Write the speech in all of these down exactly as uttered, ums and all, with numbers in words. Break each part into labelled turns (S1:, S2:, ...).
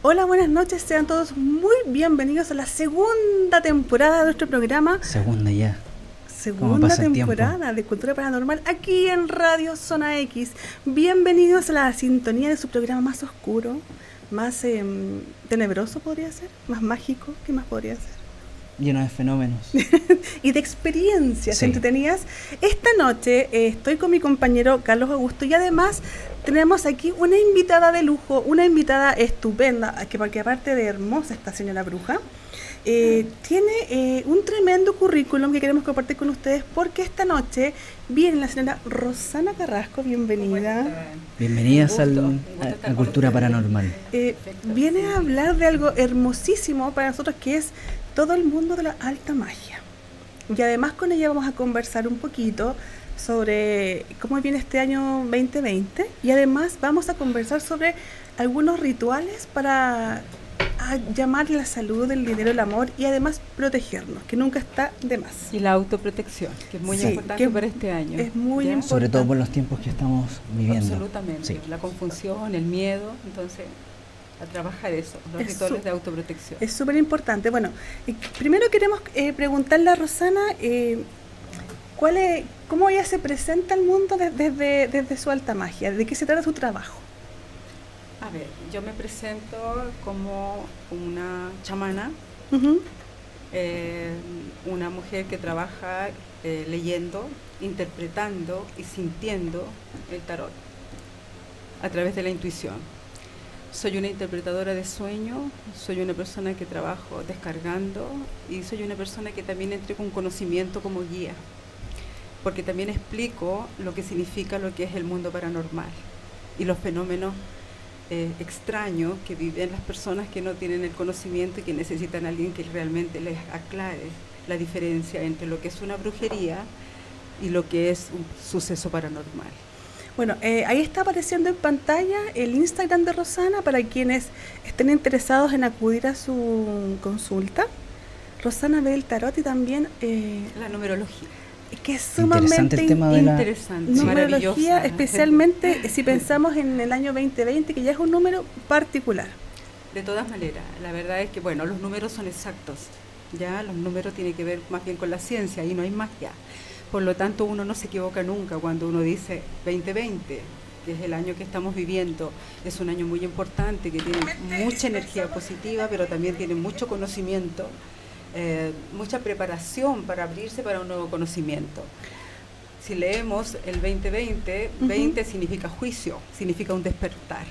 S1: Hola, buenas noches, sean todos muy bienvenidos a la segunda temporada de nuestro programa.
S2: Segunda ya.
S1: Segunda temporada de Cultura Paranormal aquí en Radio Zona X. Bienvenidos a la sintonía de su programa más oscuro, más eh, tenebroso podría ser, más mágico, ¿qué más podría ser?
S2: Lleno de fenómenos.
S1: Y de experiencias
S2: sí.
S1: entretenidas. Esta noche eh, estoy con mi compañero Carlos Augusto y además tenemos aquí una invitada de lujo, una invitada estupenda, que porque aparte de hermosa esta señora bruja, eh, tiene eh, un tremendo currículum que queremos compartir con ustedes porque esta noche viene la señora Rosana Carrasco, bienvenida.
S2: Bienvenidas al, a, a Cultura Paranormal.
S1: Eh, viene a hablar de algo hermosísimo para nosotros que es todo el mundo de la alta magia. Y además con ella vamos a conversar un poquito sobre cómo viene este año veinte veinte y además vamos a conversar sobre algunos rituales para llamar la salud, el dinero, el amor y además protegernos, que nunca está de más.
S3: Y la autoprotección, que es muy sí, importante para este año.
S1: Es muy
S3: ¿ya?
S1: importante.
S2: Sobre todo por los tiempos que estamos viviendo.
S3: Absolutamente, sí. La confusión, el miedo, entonces a trabajar eso, los
S1: es
S3: rituales de autoprotección.
S1: Es súper importante. Bueno, eh, primero queremos eh, preguntarle a Rosana eh, ¿cuál es, cómo ella se presenta al mundo de, desde, desde su alta magia, de qué se trata su trabajo.
S3: A ver, yo me presento como una chamana,
S1: uh-huh.
S3: eh, una mujer que trabaja eh, leyendo, interpretando y sintiendo el tarot a través de la intuición. Soy una interpretadora de sueños, soy una persona que trabajo descargando y soy una persona que también entrega un conocimiento como guía, porque también explico lo que significa lo que es el mundo paranormal y los fenómenos eh, extraños que viven las personas que no tienen el conocimiento y que necesitan a alguien que realmente les aclare la diferencia entre lo que es una brujería y lo que es un suceso paranormal.
S1: Bueno, eh, ahí está apareciendo en pantalla el Instagram de Rosana para quienes estén interesados en acudir a su consulta. Rosana ve el tarot y también
S3: eh, la numerología.
S1: Que es sumamente
S2: interesante el tema de la
S3: interesante,
S1: numerología, especialmente si pensamos en el año veinte veinte, que ya es un número particular.
S3: De todas maneras, la verdad es que, bueno, los números son exactos, ya los números tienen que ver más bien con la ciencia y no hay magia. Por lo tanto, uno no se equivoca nunca cuando uno dice veinte veinte, que es el año que estamos viviendo. Es un año muy importante, que tiene mucha energía positiva, pero también tiene mucho conocimiento, eh, mucha preparación para abrirse para un nuevo conocimiento. Si leemos el veinte veinte, uh-huh. veinte significa juicio, significa un despertar.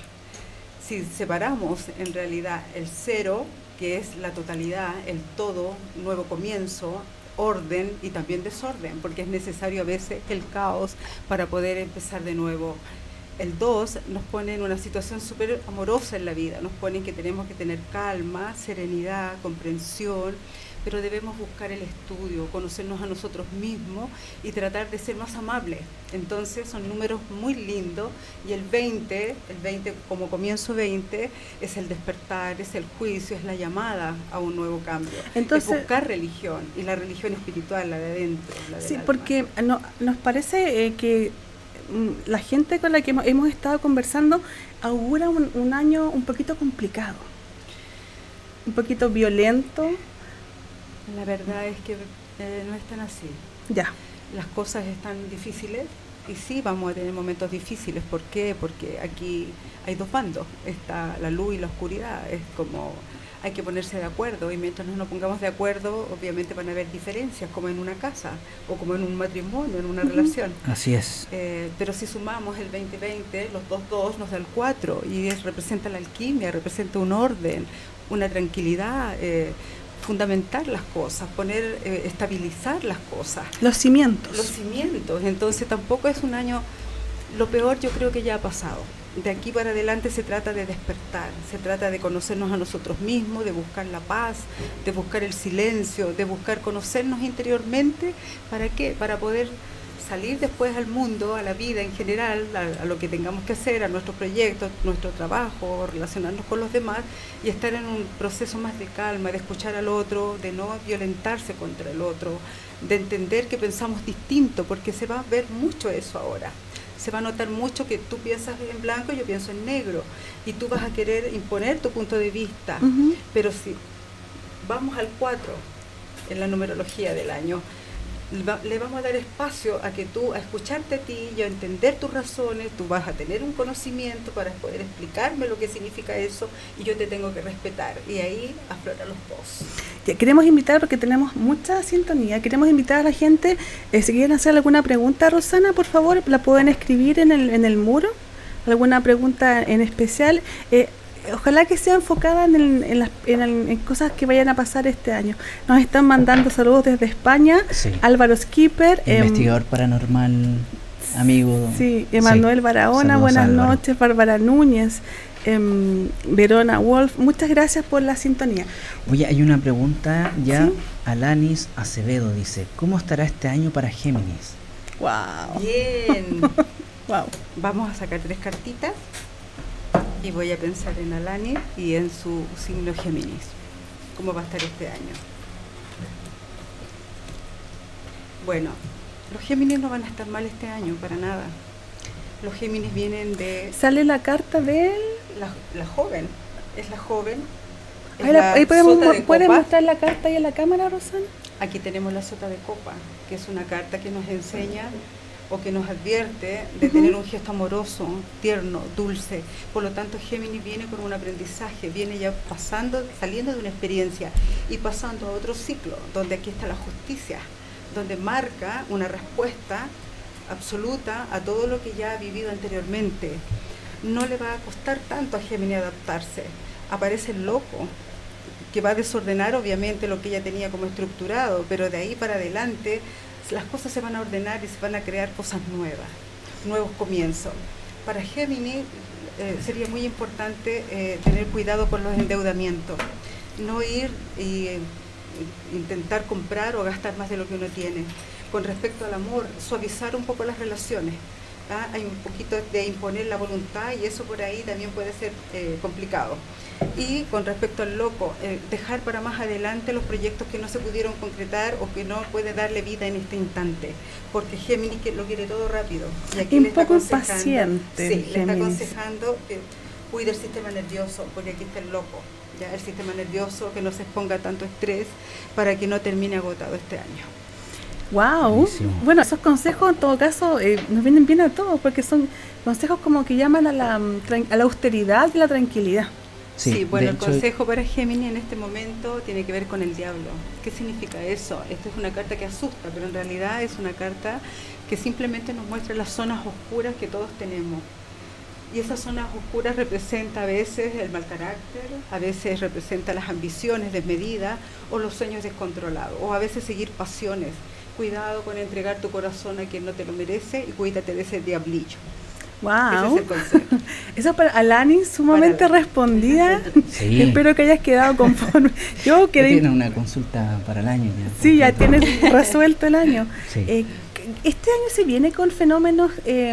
S3: Si separamos en realidad el cero, que es la totalidad, el todo, nuevo comienzo, orden y también desorden, porque es necesario a veces el caos para poder empezar de nuevo. El dos nos pone en una situación súper amorosa en la vida, nos pone que tenemos que tener calma, serenidad, comprensión, pero debemos buscar el estudio, conocernos a nosotros mismos y tratar de ser más amables. Entonces son números muy lindos y el veinte, el veinte como comienzo veinte, es el despertar, es el juicio, es la llamada a un nuevo cambio. Entonces, es buscar religión y la religión espiritual, la de adentro. La
S1: sí,
S3: alma.
S1: Porque no, nos parece eh, que mm, la gente con la que hemos, hemos estado conversando augura un, un año un poquito complicado, un poquito violento.
S3: La verdad es que eh, no es tan así.
S1: Ya.
S3: Las cosas están difíciles y sí vamos a tener momentos difíciles. ¿Por qué? Porque aquí hay dos bandos. Está la luz y la oscuridad. Es como hay que ponerse de acuerdo y mientras no nos pongamos de acuerdo, obviamente van a haber diferencias, como en una casa o como en un matrimonio, en una uh-huh. relación.
S2: Así es.
S3: Eh, pero si sumamos el veinte veinte, los dos dos nos da el cuatro y es, representa la alquimia, representa un orden, una tranquilidad. Eh, fundamentar las cosas, poner, eh, estabilizar las cosas.
S1: Los cimientos.
S3: Los cimientos. Entonces tampoco es un año, lo peor yo creo que ya ha pasado. De aquí para adelante se trata de despertar, se trata de conocernos a nosotros mismos, de buscar la paz, de buscar el silencio, de buscar conocernos interiormente. ¿Para qué? Para poder salir después al mundo, a la vida en general, a, a lo que tengamos que hacer, a nuestros proyectos, nuestro trabajo, relacionarnos con los demás y estar en un proceso más de calma, de escuchar al otro, de no violentarse contra el otro, de entender que pensamos distinto, porque se va a ver mucho eso ahora. Se va a notar mucho que tú piensas en blanco y yo pienso en negro, y tú vas a querer imponer tu punto de vista. Uh-huh. Pero si vamos al cuatro en la numerología del año, le vamos a dar espacio a que tú, a escucharte a ti y a entender tus razones. Tú vas a tener un conocimiento para poder explicarme lo que significa eso, y yo te tengo que respetar, y ahí aflora los dos.
S1: Ya, queremos invitar, porque tenemos mucha sintonía, queremos invitar a la gente, eh, si quieren hacer alguna pregunta, Rosana, por favor, la pueden escribir en el, en el muro, alguna pregunta en especial. eh, Ojalá que sea enfocada en, el, en, las, en, el, en cosas que vayan a pasar este año. Nos están mandando saludos desde España. Sí. Álvaro Skipper.
S2: Investigador eh, paranormal, amigo.
S1: Sí, Emanuel sí. Barahona, saludos, buenas Álvaro. Noches. Bárbara Núñez, eh, Verona Wolf. Muchas gracias por la sintonía.
S2: Oye, hay una pregunta ya. ¿Sí? Alanis Acevedo dice, ¿cómo estará este año para Géminis?
S3: ¡Wow! Bien. Wow. Vamos a sacar tres cartitas. Y voy a pensar en Alanis y en su signo Géminis. ¿Cómo va a estar este año? Bueno, los Géminis no van a estar mal este año, para nada. Los Géminis vienen de...
S1: ¿Sale la carta de él?
S3: La, la joven. Es la joven. Es
S1: ahí la, ahí podemos, ¿puedes mostrar la carta ahí en la cámara, Rosana?
S3: Aquí tenemos la sota de copa, que es una carta que nos enseña o que nos advierte de uh-huh. tener un gesto amoroso, tierno, dulce. Por lo tanto, Géminis viene con un aprendizaje, viene ya pasando, saliendo de una experiencia y pasando a otro ciclo, donde aquí está la justicia, donde marca una respuesta absoluta a todo lo que ya ha vivido anteriormente. No le va a costar tanto a Géminis adaptarse. Aparece el loco, que va a desordenar obviamente lo que ella tenía como estructurado, pero de ahí para adelante las cosas se van a ordenar y se van a crear cosas nuevas, nuevos comienzos. Para Géminis eh, sería muy importante eh, tener cuidado con los endeudamientos, no ir y eh, intentar comprar o gastar más de lo que uno tiene. Con respecto al amor, suavizar un poco las relaciones. ¿Ah? Hay un poquito de imponer la voluntad y eso por ahí también puede ser eh, complicado. Y con respecto al loco, eh, dejar para más adelante los proyectos que no se pudieron concretar o que no puede darle vida en este instante, porque Géminis que lo quiere todo rápido. Y aquí
S1: un
S3: le está
S1: poco impaciente.
S3: Sí, le está aconsejando que cuide el sistema nervioso, porque aquí está el loco, ya el sistema nervioso, que no se exponga a tanto estrés para que no termine agotado este año.
S1: Wow, buenísimo. Bueno, esos consejos en todo caso eh, nos vienen bien a todos, porque son consejos como que llaman a la, a la austeridad y la tranquilidad.
S3: Sí, sí, bueno, el consejo para Géminis en este momento tiene que ver con el diablo. ¿Qué significa eso? Esta es una carta que asusta, pero en realidad es una carta que simplemente nos muestra las zonas oscuras que todos tenemos. Y esas zonas oscuras representa a veces el mal carácter, a veces representa las ambiciones desmedidas o los sueños descontrolados, o a veces seguir pasiones. Cuidado con entregar tu corazón a quien no te lo merece y cuídate de ese diablillo.
S1: Wow. Ese es el consejo. Eso para Alanis, sumamente para respondida. Sí. Espero que hayas quedado conforme. Yo quería...
S2: Tiene una consulta para el año ya.
S1: Sí, ya tienes resuelto el año. Sí. Eh, este año se viene con fenómenos eh,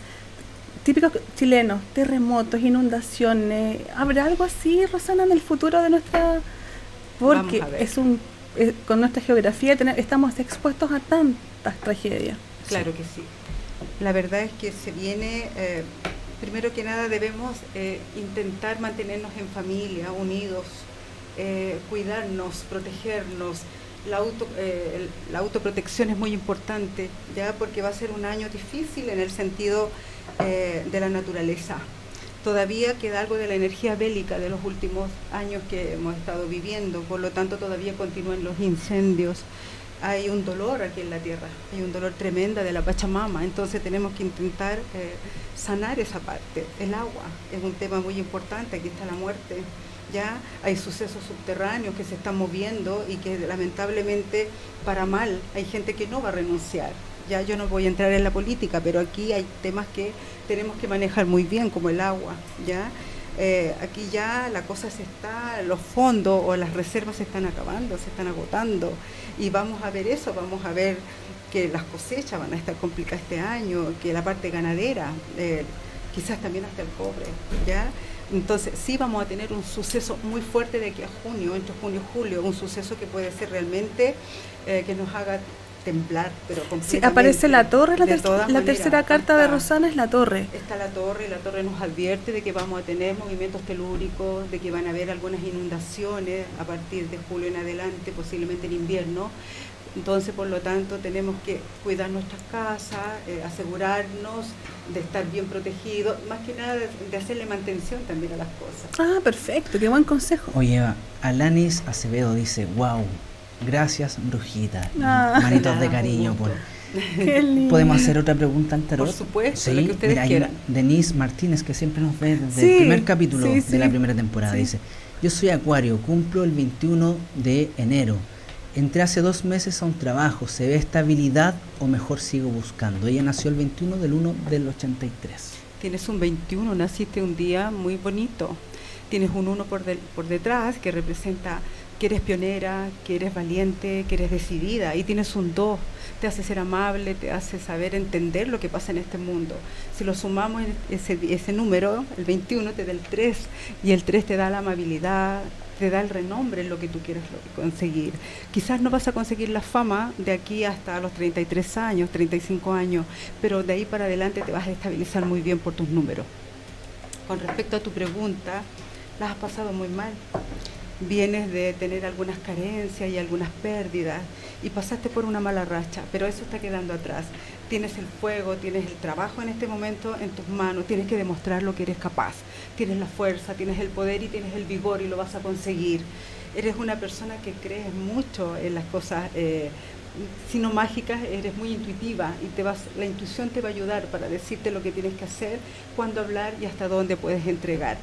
S1: típicos chilenos, terremotos, inundaciones. ¿Habrá algo así, Rosana, en el futuro de nuestra...? Porque es un eh, con nuestra geografía tener, estamos expuestos a tantas tragedias.
S3: Claro sí. que sí. La verdad es que se viene, eh, primero que nada debemos eh, intentar mantenernos en familia, unidos, eh, cuidarnos, protegernos. La, auto, eh, el, la autoprotección es muy importante, ya porque va a ser un año difícil en el sentido eh, de la naturaleza. Todavía queda algo de la energía bélica de los últimos años que hemos estado viviendo, por lo tanto todavía continúan los incendios. Hay un dolor aquí en la tierra, hay un dolor tremendo de la Pachamama, entonces tenemos que intentar eh, sanar esa parte. El agua es un tema muy importante, aquí está la muerte, ya hay sucesos subterráneos que se están moviendo y que lamentablemente para mal hay gente que no va a renunciar. Ya yo no voy a entrar en la política, pero aquí hay temas que tenemos que manejar muy bien, como el agua, ya. Eh, aquí ya la cosa se está, los fondos o las reservas se están acabando, se están agotando y vamos a ver eso, vamos a ver que las cosechas van a estar complicadas este año, que la parte ganadera, eh, quizás también hasta el cobre, ¿ya? Entonces sí vamos a tener un suceso muy fuerte de aquí a junio, entre junio y julio, un suceso que puede ser realmente eh, que nos haga temblar, pero
S1: Sí,
S3: completamente.
S1: aparece la torre, la,
S3: De
S1: ter
S3: todas
S1: la
S3: maneras,
S1: tercera carta de
S3: está-
S1: Rosana es la torre.
S3: Está la torre, la torre nos advierte de que vamos a tener movimientos telúricos, de que van a haber algunas inundaciones a partir de julio en adelante, posiblemente en invierno. Entonces, por lo tanto, tenemos que cuidar nuestras casas, eh, asegurarnos de estar bien protegidos, más que nada de, de hacerle mantención también a las cosas.
S1: Ah, perfecto, qué buen consejo.
S2: Oye, Eva, Alanis Acevedo dice, wow, gracias, brujita.
S1: Ah.
S2: Manitos de
S3: Nada,
S2: cariño.
S3: un
S2: Por...
S3: gusto.
S1: Qué lindo.
S2: ¿Podemos hacer otra pregunta al tarot?
S3: Por supuesto,
S2: Sí,
S3: la que ustedes
S2: mira, hay una-
S3: quieran.
S2: Denise Martínez, que siempre nos ve desde
S1: Sí,
S2: el primer capítulo
S1: sí,
S2: de
S1: sí.
S2: la primera temporada,
S1: Sí.
S2: dice, yo soy Acuario, cumplo el veintiuno de enero. Entré hace dos meses a un trabajo, ¿se ve estabilidad o mejor sigo buscando? Ella nació el veintiuno del uno del ochenta y tres.
S3: Tienes un veintiuno, naciste un día muy bonito. Tienes un uno por, del- por detrás que representa que eres pionera, que eres valiente, que eres decidida. Y tienes un dos, te hace ser amable, te hace saber entender lo que pasa en este mundo. Si lo sumamos, en ese, ese número, el veintiuno te da el tres, y el tres te da la amabilidad, te da el renombre en lo que tú quieres lo- conseguir. Quizás no vas a conseguir la fama de aquí hasta los treinta y tres años, treinta y cinco años, pero de ahí para adelante te vas a estabilizar muy bien por tus números. Con respecto a tu pregunta, las has pasado muy mal. Vienes de tener algunas carencias y algunas pérdidas y pasaste por una mala racha, pero eso está quedando atrás. Tienes el fuego, tienes el trabajo en este momento en tus manos, tienes que demostrar lo que eres capaz. Tienes la fuerza, tienes el poder y tienes el vigor y lo vas a conseguir. Eres una persona que crees mucho en las cosas, eh, si no mágicas, eres muy intuitiva y te vas, la intuición te va a ayudar para decirte lo que tienes que hacer, cuándo hablar y hasta dónde puedes entregar.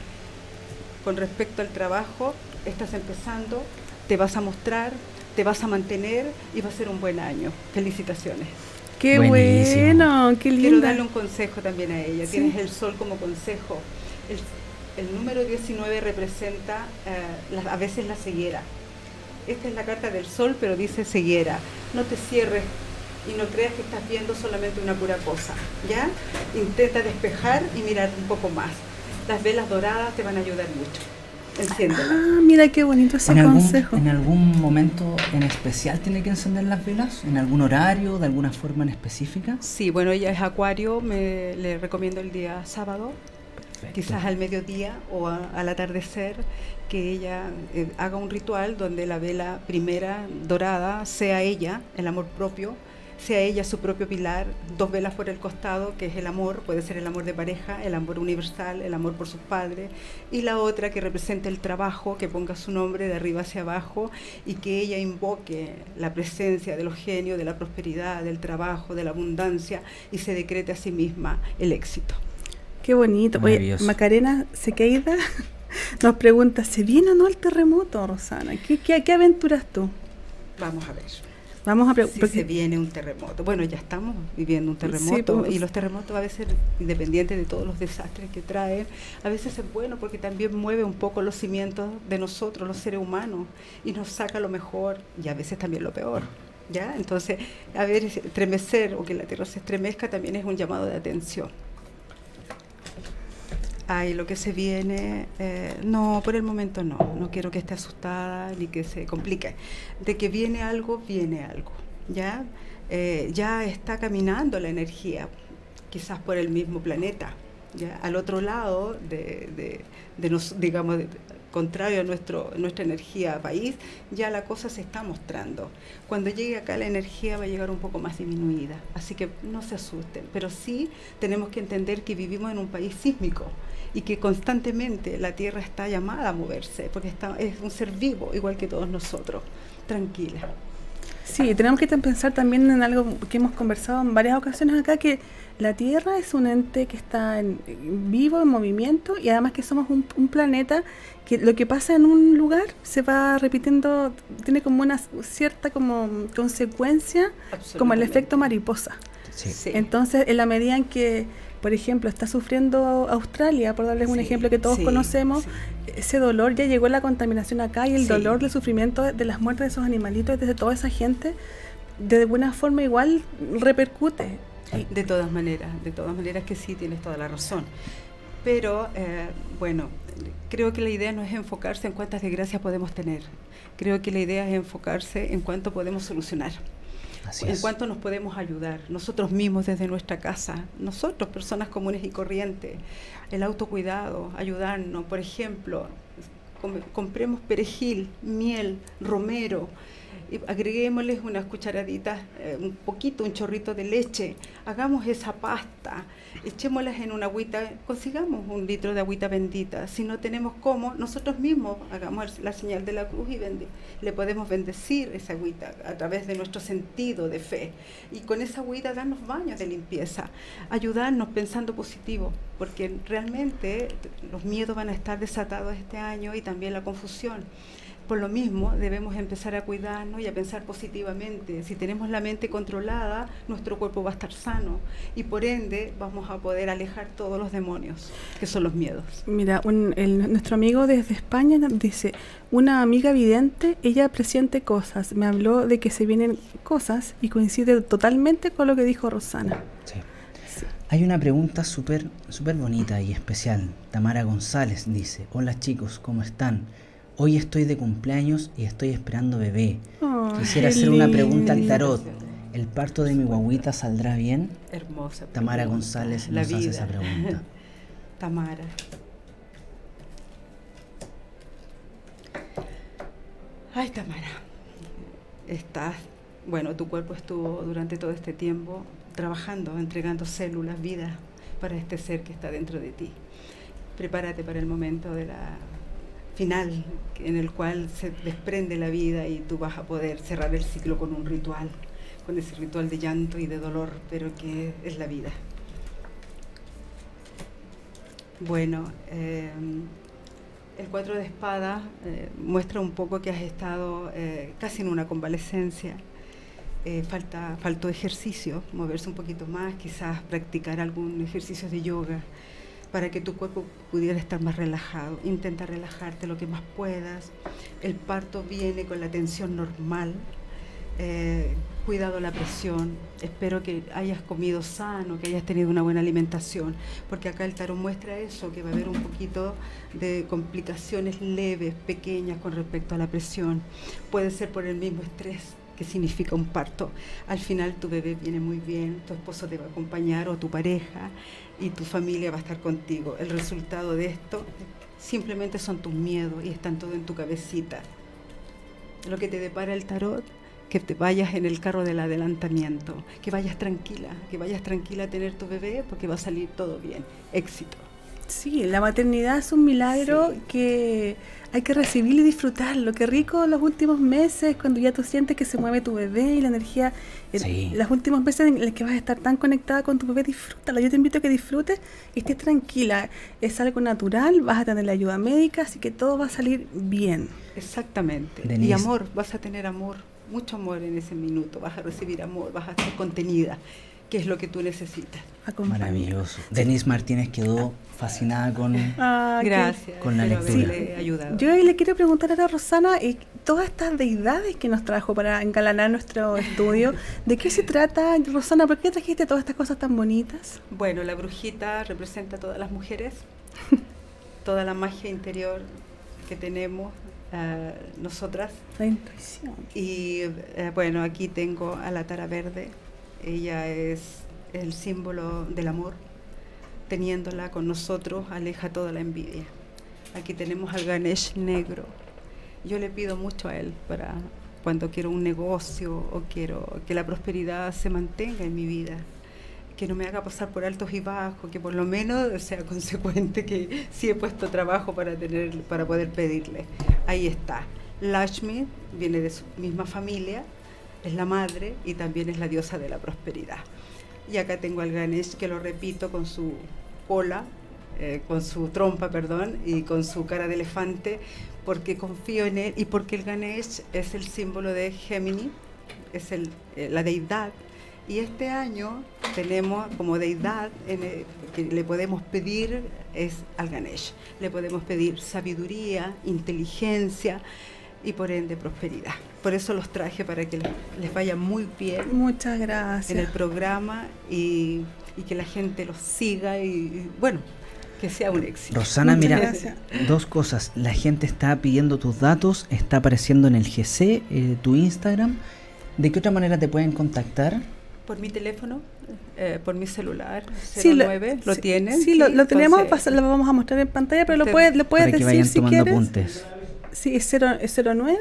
S3: Con respecto al trabajo, estás empezando, te vas a mostrar, te vas a mantener y va a ser un buen año. Felicitaciones.
S1: Qué
S2: Buenísimo.
S1: bueno, qué lindo.
S3: Quiero darle un consejo también a ella.
S1: Sí.
S3: Tienes el sol como consejo. El, el número diecinueve representa eh, la- a veces la ceguera. Esta es la carta del sol, pero dice ceguera. No te cierres y no creas que estás viendo solamente una pura cosa, ¿ya? Intenta despejar y mirar un poco más. Las velas doradas te van a ayudar mucho. Enciéndelas.
S1: Ah, mira qué bonito ese
S2: ¿En algún,
S1: consejo.
S2: ¿En algún momento en especial tiene que encender las velas? ¿En algún horario, de alguna forma en específica?
S3: Sí, bueno, ella es acuario, me le recomiendo el día sábado,
S2: Perfecto.
S3: quizás al mediodía o a- al atardecer, que ella eh, haga un ritual donde la vela primera dorada sea ella, el amor propio, sea ella su propio pilar, dos velas por el costado, que es el amor, puede ser el amor de pareja, el amor universal, el amor por sus padres, y la otra que represente el trabajo, que ponga su nombre de arriba hacia abajo y que ella invoque la presencia de los genios, de la prosperidad, del trabajo, de la abundancia y se decrete a sí misma el éxito.
S1: Qué bonito. Oye,
S2: Maravilloso.
S1: Macarena Sequeida nos pregunta, ¿se viene o no el terremoto, Rosana? ¿Qué, qué, qué aventuras tú?
S3: Vamos a ver.
S1: Vamos a
S3: Si
S1: preguntar.
S3: se viene un terremoto. Bueno, ya estamos viviendo un terremoto
S1: pues.
S3: y los terremotos a veces, independientes de todos los desastres que traen, a veces es bueno porque también mueve un poco los cimientos de nosotros, los seres humanos, y nos saca lo mejor y a veces también lo peor. ¿Ya? Entonces, a ver, estremecer o que la tierra se estremezca también es un llamado de atención. Ay, lo que se viene, eh, no, por el momento no, no quiero que esté asustada ni que se complique. De que viene algo, viene algo, ¿ya? Eh, ya está caminando la energía, quizás por el mismo planeta, ¿ya? Al otro lado, de, de, de nos, digamos, de, contrario a nuestro, nuestra energía país, ya la cosa se está mostrando. Cuando llegue acá la energía va a llegar un poco más disminuida, así que no se asusten, pero sí tenemos que entender que vivimos en un país sísmico y que constantemente la Tierra está llamada a moverse, porque está, es un ser vivo, igual que todos nosotros. Tranquila.
S1: Sí, tenemos que pensar también en algo que hemos conversado en varias ocasiones acá, que la Tierra es un ente que está en, vivo, en movimiento, y además que somos un, un planeta que lo que pasa en un lugar se va repitiendo, tiene como una cierta como consecuencia, como el efecto mariposa.
S2: Sí.
S3: Sí.
S1: Entonces, en la medida en que, por ejemplo, está sufriendo Australia, por darles un
S3: Sí,
S1: ejemplo que todos
S3: sí,
S1: conocemos,
S3: sí.
S1: ese dolor ya llegó la contaminación acá y el
S3: Sí.
S1: dolor del sufrimiento de, de las muertes de esos animalitos, de toda esa gente, de alguna forma igual repercute. Y-
S3: De todas maneras, de todas maneras que sí, tienes toda la razón. Pero, eh, bueno, creo que la idea no es enfocarse en cuántas desgracias podemos tener. Creo que la idea es enfocarse en cuánto podemos solucionar.
S2: Así
S3: en
S2: es.
S3: cuanto nos podemos ayudar, nosotros mismos desde nuestra casa, nosotros, personas comunes y corrientes, el autocuidado, ayudarnos, por ejemplo, com- compremos perejil, miel, romero, y agreguémosles unas cucharaditas, eh, un poquito, un chorrito de leche, hagamos esa pasta, echémoslas en una agüita, consigamos un litro de agüita bendita. Si no tenemos cómo, nosotros mismos hagamos la señal de la cruz y bende- le podemos bendecir esa agüita a través de nuestro sentido de fe. Y con esa agüita darnos baños de limpieza, ayudarnos pensando positivo, porque realmente los miedos van a estar desatados este año y también la confusión. Por lo mismo, debemos empezar a cuidarnos y a pensar positivamente. Si tenemos la mente controlada, nuestro cuerpo va a estar sano y por ende vamos a poder alejar todos los demonios, que son los miedos.
S1: Mira, un, el, nuestro amigo desde España dice, una amiga vidente, ella presiente cosas, me habló de que se vienen cosas y coincide totalmente con lo que dijo Rosana.
S2: Sí. Sí. Hay una pregunta súper súper bonita y especial. Tamara González dice, hola chicos, ¿cómo están? Hoy estoy de cumpleaños y estoy esperando bebé.
S1: Oh,
S2: Quisiera hacer una pregunta al tarot. ¿El parto de mi guaguita saldrá bien?
S3: Hermosa.
S2: Tamara
S3: pregunta.
S2: González
S3: La
S2: nos
S3: vida.
S2: hace esa pregunta.
S3: Tamara. Ay, Tamara. Estás, bueno, tu cuerpo estuvo durante todo este tiempo trabajando, entregando células, vida para este ser que está dentro de ti. Prepárate para el momento de la final en el cual se desprende la vida y tú vas a poder cerrar el ciclo con un ritual, con ese ritual de llanto y de dolor, pero que es la vida. Bueno, eh, el cuatro de espadas eh, muestra un poco que has estado eh, casi en una convalescencia. Eh, falta, faltó ejercicio, moverse un poquito más, quizás practicar algún ejercicio de yoga, para que tu cuerpo pudiera estar más relajado. Intenta relajarte lo que más puedas. El parto viene con la tensión normal. Eh, cuidado la presión. Espero que hayas comido sano, que hayas tenido una buena alimentación, porque acá el tarot muestra eso, que va a haber un poquito de complicaciones leves, pequeñas con respecto a la presión. Puede ser por el mismo estrés que significa un parto. Al final tu bebé viene muy bien, tu esposo te va a acompañar o tu pareja y tu familia va a estar contigo. El resultado de esto simplemente son tus miedos y están todo en tu cabecita. Lo que te depara el tarot, que te vayas en el carro del adelantamiento, que vayas tranquila, que vayas tranquila a tener tu bebé porque va a salir todo bien. Éxito.
S1: Sí, la maternidad es un milagro
S3: Sí.
S1: que hay que recibir y disfrutarlo. Qué rico los últimos meses, cuando ya tú sientes que se mueve tu bebé y la energía.
S2: Sí.
S1: el- Los últimos meses en los que vas a estar tan conectada con tu bebé, disfrútalo. Yo te invito a que disfrutes y estés tranquila. Es algo natural, vas a tener la ayuda médica, así que todo va a salir bien.
S3: Exactamente.
S2: Denise.
S3: Y amor, vas a tener amor, mucho amor en ese minuto. Vas a recibir amor, vas a ser contenida, que es lo que tú necesitas.
S1: Acompaña.
S2: Maravilloso. Denise Martínez quedó fascinada con...
S1: Ah, qué-
S3: Gracias.
S2: Con la
S3: espero
S2: lectura.
S3: haberle ayudado.
S1: Yo le quiero preguntar ahora a Rosana, eh, todas estas deidades que nos trajo para engalanar nuestro estudio, ¿de qué se trata, Rosana? ¿Por qué trajiste todas estas cosas tan bonitas?
S3: Bueno, la brujita representa a todas las mujeres, toda la magia interior que tenemos uh, nosotras.
S1: La intuición.
S3: Y eh, bueno, aquí tengo a la tara verde. Ella es el símbolo del amor. Teniéndola con nosotros aleja toda la envidia. Aquí tenemos al Ganesh negro. Yo le pido mucho a él para cuando quiero un negocio o quiero que la prosperidad se mantenga en mi vida, que no me haga pasar por altos y bajos, que por lo menos sea consecuente, que sí he puesto trabajo para tener, para poder pedirle. Ahí está. Lakshmi viene de su misma familia, es la madre y también es la diosa de la prosperidad. Y acá tengo al Ganesh, que lo repito, con su cola, eh, con su trompa, perdón, y con su cara de elefante, porque confío en él y porque el Ganesh es el símbolo de Gémini, es el, eh, la deidad. Y este año tenemos como deidad en el, que le podemos pedir es al Ganesh. Le podemos pedir sabiduría, inteligencia y por ende prosperidad. Por eso los traje para que les vaya muy bien
S1: Muchas
S3: en el
S1: gracias.
S3: programa y, y que la gente los siga y, y, bueno, que sea un éxito.
S2: Rosana,
S1: Muchas
S2: mira,
S1: gracias.
S2: dos cosas. La gente está pidiendo tus datos, está apareciendo en el G C, eh, tu Instagram. ¿De qué otra manera te pueden contactar?
S3: Por mi teléfono, eh, por mi celular, cero nueve,
S1: sí,
S3: lo
S1: sí,
S3: tienen.
S1: Sí, lo, lo tenemos, entonces, lo vamos a mostrar en pantalla, pero lo puedes, lo puedes
S2: para que
S1: decir
S2: vayan
S1: si
S2: tomando
S1: quieres.
S2: Apuntes.
S1: Sí, es cero nueve.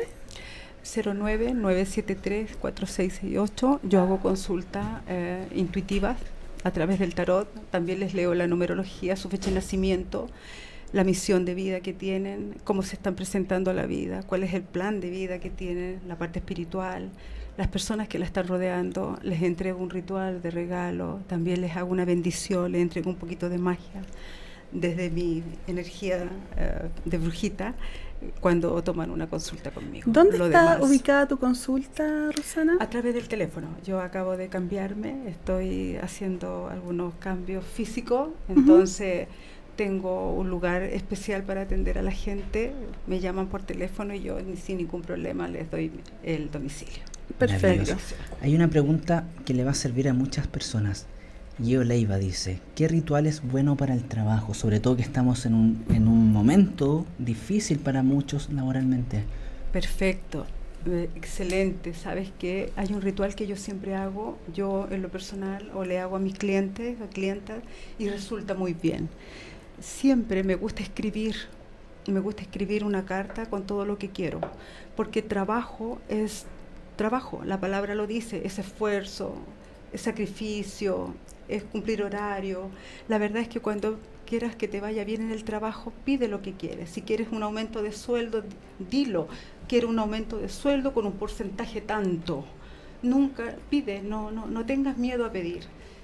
S3: cero nueve, nueve siete tres, cuatro seis seis ocho. Yo hago consultas eh, intuitivas a través del tarot. También les leo la numerología, su fecha de nacimiento, la misión de vida que tienen, cómo se están presentando a la vida, cuál es el plan de vida que tienen, la parte espiritual, las personas que la están rodeando. Les entrego un ritual de regalo, también les hago una bendición, les entrego un poquito de magia desde mi energía uh, de brujita cuando toman una consulta conmigo.
S1: ¿Dónde
S3: Lo
S1: está
S3: demás,
S1: ubicada tu consulta, Rosana?
S3: a través del teléfono. Yo acabo de cambiarme, estoy haciendo algunos cambios físicos, entonces uh-huh. tengo un lugar especial para atender a la gente. Me llaman por teléfono y yo sin ningún problema les doy el domicilio.
S1: Perfecto.
S2: Hay una pregunta que le va a servir a muchas personas. Gio Leiva dice, ¿qué ritual es bueno para el trabajo? Sobre todo que estamos en un, en un momento difícil para muchos laboralmente.
S3: Perfecto, eh, excelente. ¿Sabes qué? Hay un ritual que yo siempre hago, yo en lo personal, o le hago a mis clientes o clientas, y resulta muy bien. Siempre me gusta escribir, me gusta escribir una carta con todo lo que quiero, porque trabajo es trabajo, la palabra lo dice, es esfuerzo, es sacrificio, es cumplir horario. La verdad es que cuando quieras que te vaya bien en el trabajo, pide lo que quieres. Si quieres un aumento de sueldo, dilo, quiero un aumento de sueldo con un porcentaje tanto. Nunca pide, no, no, no tengas miedo a pedir.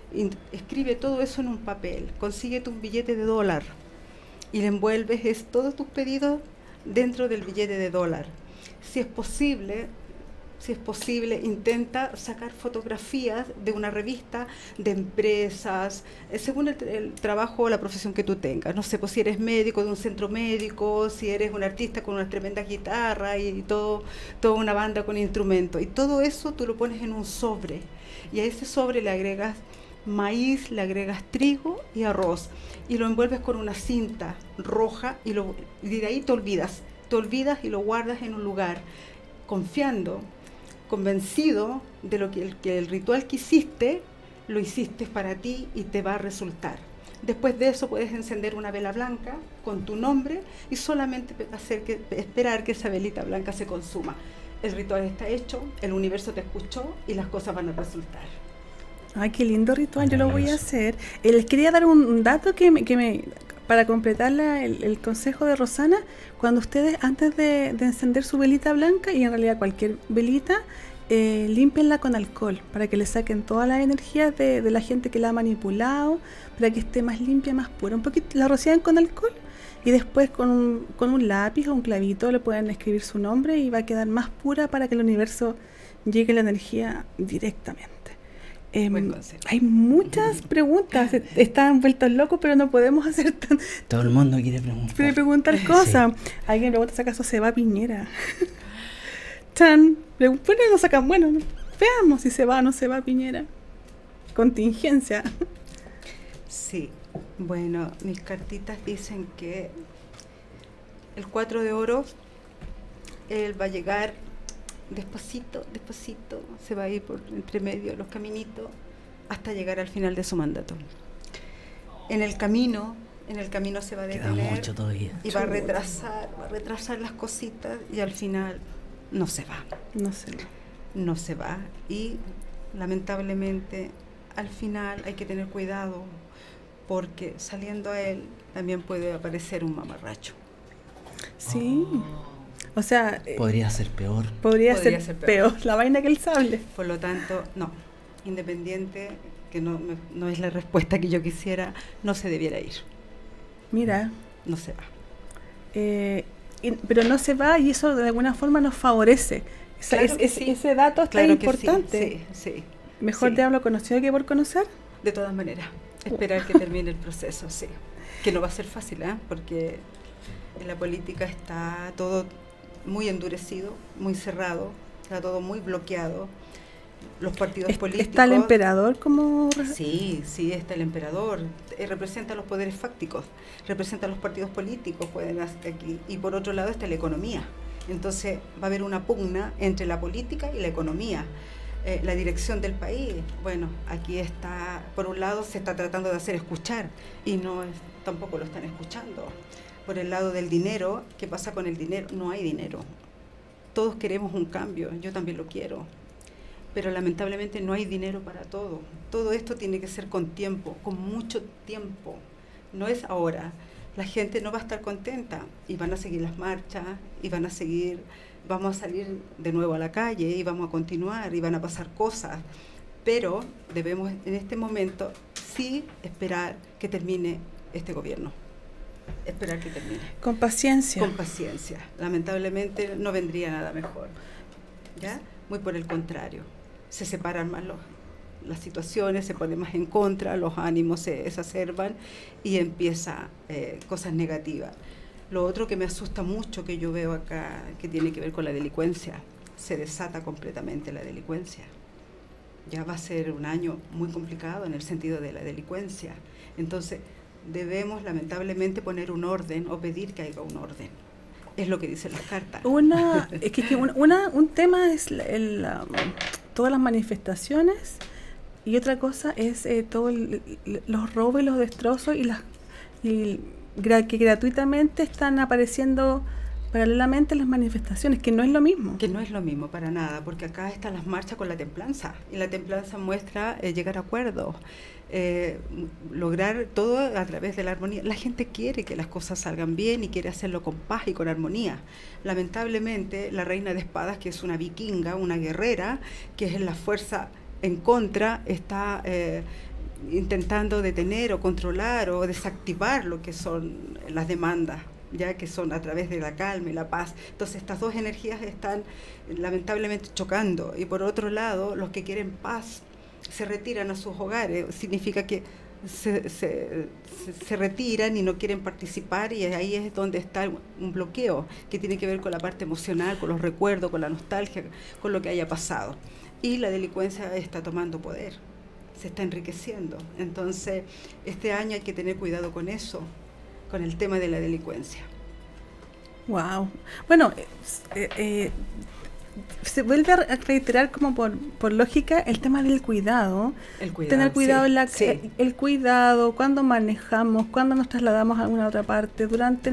S3: Escribe todo eso en un papel, consíguete un billete de dólar y le envuelves es, todos tus pedidos dentro del billete de dólar. Si es posible, si es posible, intenta sacar fotografías de una revista de empresas, eh, según el, el trabajo o la profesión que tú tengas. No sé, pues si eres médico de un centro médico, si eres un artista con una tremenda guitarra y, y todo, toda una banda con instrumentos. Y todo eso tú lo pones en un sobre. Y a ese sobre le agregas maíz, le agregas trigo y arroz. Y lo envuelves con una cinta roja y, lo, y de ahí te olvidas. Te olvidas y lo guardas en un lugar, confiando, convencido de lo que el, que el ritual que hiciste, lo hiciste para ti y te va a resultar. Después de eso puedes encender una vela blanca con tu nombre y solamente hacer que, esperar que esa velita blanca se consuma. El ritual está hecho, el universo te escuchó y las cosas van a resultar.
S1: Ay, qué lindo ritual, yo lo voy a hacer. Eh, les quería dar un, un dato que me, que me para completar la, el, el consejo de Rosana. Cuando ustedes, antes de, de encender su velita blanca, y en realidad cualquier velita, eh, límpienla con alcohol, para que le saquen todas las energías de, de la gente que la ha manipulado, para que esté más limpia, más pura. Un poquito la rocian con alcohol, y después con un, con un lápiz o un clavito le pueden escribir su nombre, y va a quedar más pura para que el universo llegue la energía directamente. Eh, hay muchas preguntas, están vueltos locos, pero no podemos hacer tan...
S2: Todo el mundo quiere preguntar.
S1: Quiere preguntar cosas. Sí. Alguien pregunta si acaso se va Piñera. Chan, bueno, no sacan, bueno, veamos si se va o no se va Piñera. Contingencia.
S3: Sí, bueno, mis cartitas dicen que el cuatro de oros, él va a llegar despacito, despacito, se va a ir por entre medio de los caminitos hasta llegar al final de su mandato. En el camino, en el camino se va a detener.
S2: Queda mucho todavía.
S3: Y va a retrasar, va a retrasar las cositas y al final no se va.
S1: No se va.
S3: No se va. Y lamentablemente al final hay que tener cuidado porque saliendo a él también puede aparecer un mamarracho.
S1: Sí. Oh. O sea,
S2: podría ser peor.
S1: Podría, podría ser, ser peor. peor, la vaina que el sable.
S3: Por lo tanto, no, independiente, que no, no es la respuesta que yo quisiera, no se debiera ir.
S1: Mira.
S3: No se va.
S1: Eh, y, pero no se va y eso de alguna forma nos favorece. Esa, claro es, sí. Ese dato está claro importante.
S3: Sí, sí,
S1: Mejor
S3: sí.
S1: diablo conocido que por conocer.
S3: De todas maneras, esperar que termine el proceso, sí. Que no va a ser fácil, ¿eh? Porque en la política está todo muy endurecido, muy cerrado, está todo muy bloqueado. Los partidos
S1: ¿Est-
S3: políticos...
S1: ¿Está el emperador como...?
S3: Sí, sí, está el emperador. Eh, representa los poderes fácticos, representa los partidos políticos, pueden hacer aquí. Y por otro lado está la economía. Entonces va a haber una pugna entre la política y la economía. eh, la dirección del país. Bueno, aquí está, por un lado se está tratando de hacer escuchar y no es, tampoco lo están escuchando. Por el lado del dinero, ¿qué pasa con el dinero? No hay dinero. Todos queremos un cambio, yo también lo quiero, pero lamentablemente no hay dinero para todo. Todo esto tiene que ser con tiempo, con mucho tiempo. No es ahora. La gente no va a estar contenta y van a seguir las marchas y van a seguir, vamos a salir de nuevo a la calle y vamos a continuar y van a pasar cosas, pero debemos en este momento sí esperar que termine este gobierno, esperar que termine.
S1: Con paciencia.
S3: Con paciencia. Lamentablemente no vendría nada mejor, ¿ya? Muy por el contrario, se separan más los las situaciones, se ponen más en contra, los ánimos se exacerban y empieza eh, cosas negativas. Lo otro que me asusta mucho que yo veo acá, que tiene que ver con la delincuencia, se desata completamente la delincuencia. Ya va a ser un año muy complicado en el sentido de la delincuencia. Entonces, debemos lamentablemente poner un orden o pedir que haya un orden. Es lo que dicen las cartas.
S1: Una, es que, que una, una, un tema es el, el, um, todas las manifestaciones. Y otra cosa es eh, todos los robos y los destrozos y las y gra, que gratuitamente están apareciendo paralelamente las manifestaciones, que no es lo mismo.
S3: Que no es lo mismo para nada, porque acá están las marchas con la templanza, y la templanza muestra eh, llegar a acuerdos, eh, lograr todo a través de la armonía. La gente quiere que las cosas salgan bien y quiere hacerlo con paz y con armonía. Lamentablemente, la reina de espadas, que es una vikinga, una guerrera, que es la fuerza en contra, está eh, intentando detener o controlar o desactivar lo que son las demandas, ya que son a través de la calma y la paz. Entonces estas dos energías están lamentablemente chocando, y por otro lado los que quieren paz se retiran a sus hogares. Significa que se, se, se retiran y no quieren participar, y ahí es donde está un bloqueo que tiene que ver con la parte emocional, con los recuerdos, con la nostalgia, con lo que haya pasado. Y la delincuencia está tomando poder, se está enriqueciendo. Entonces, este año hay que tener cuidado con eso, con el tema de la delincuencia.
S1: Wow. Bueno, eh, eh, se vuelve a reiterar como por, por lógica el tema del cuidado.
S3: El cuidado,
S1: tener cuidado
S3: sí,
S1: en la
S3: sí.
S1: el, el cuidado, cuando manejamos, cuando nos trasladamos a alguna otra parte, durante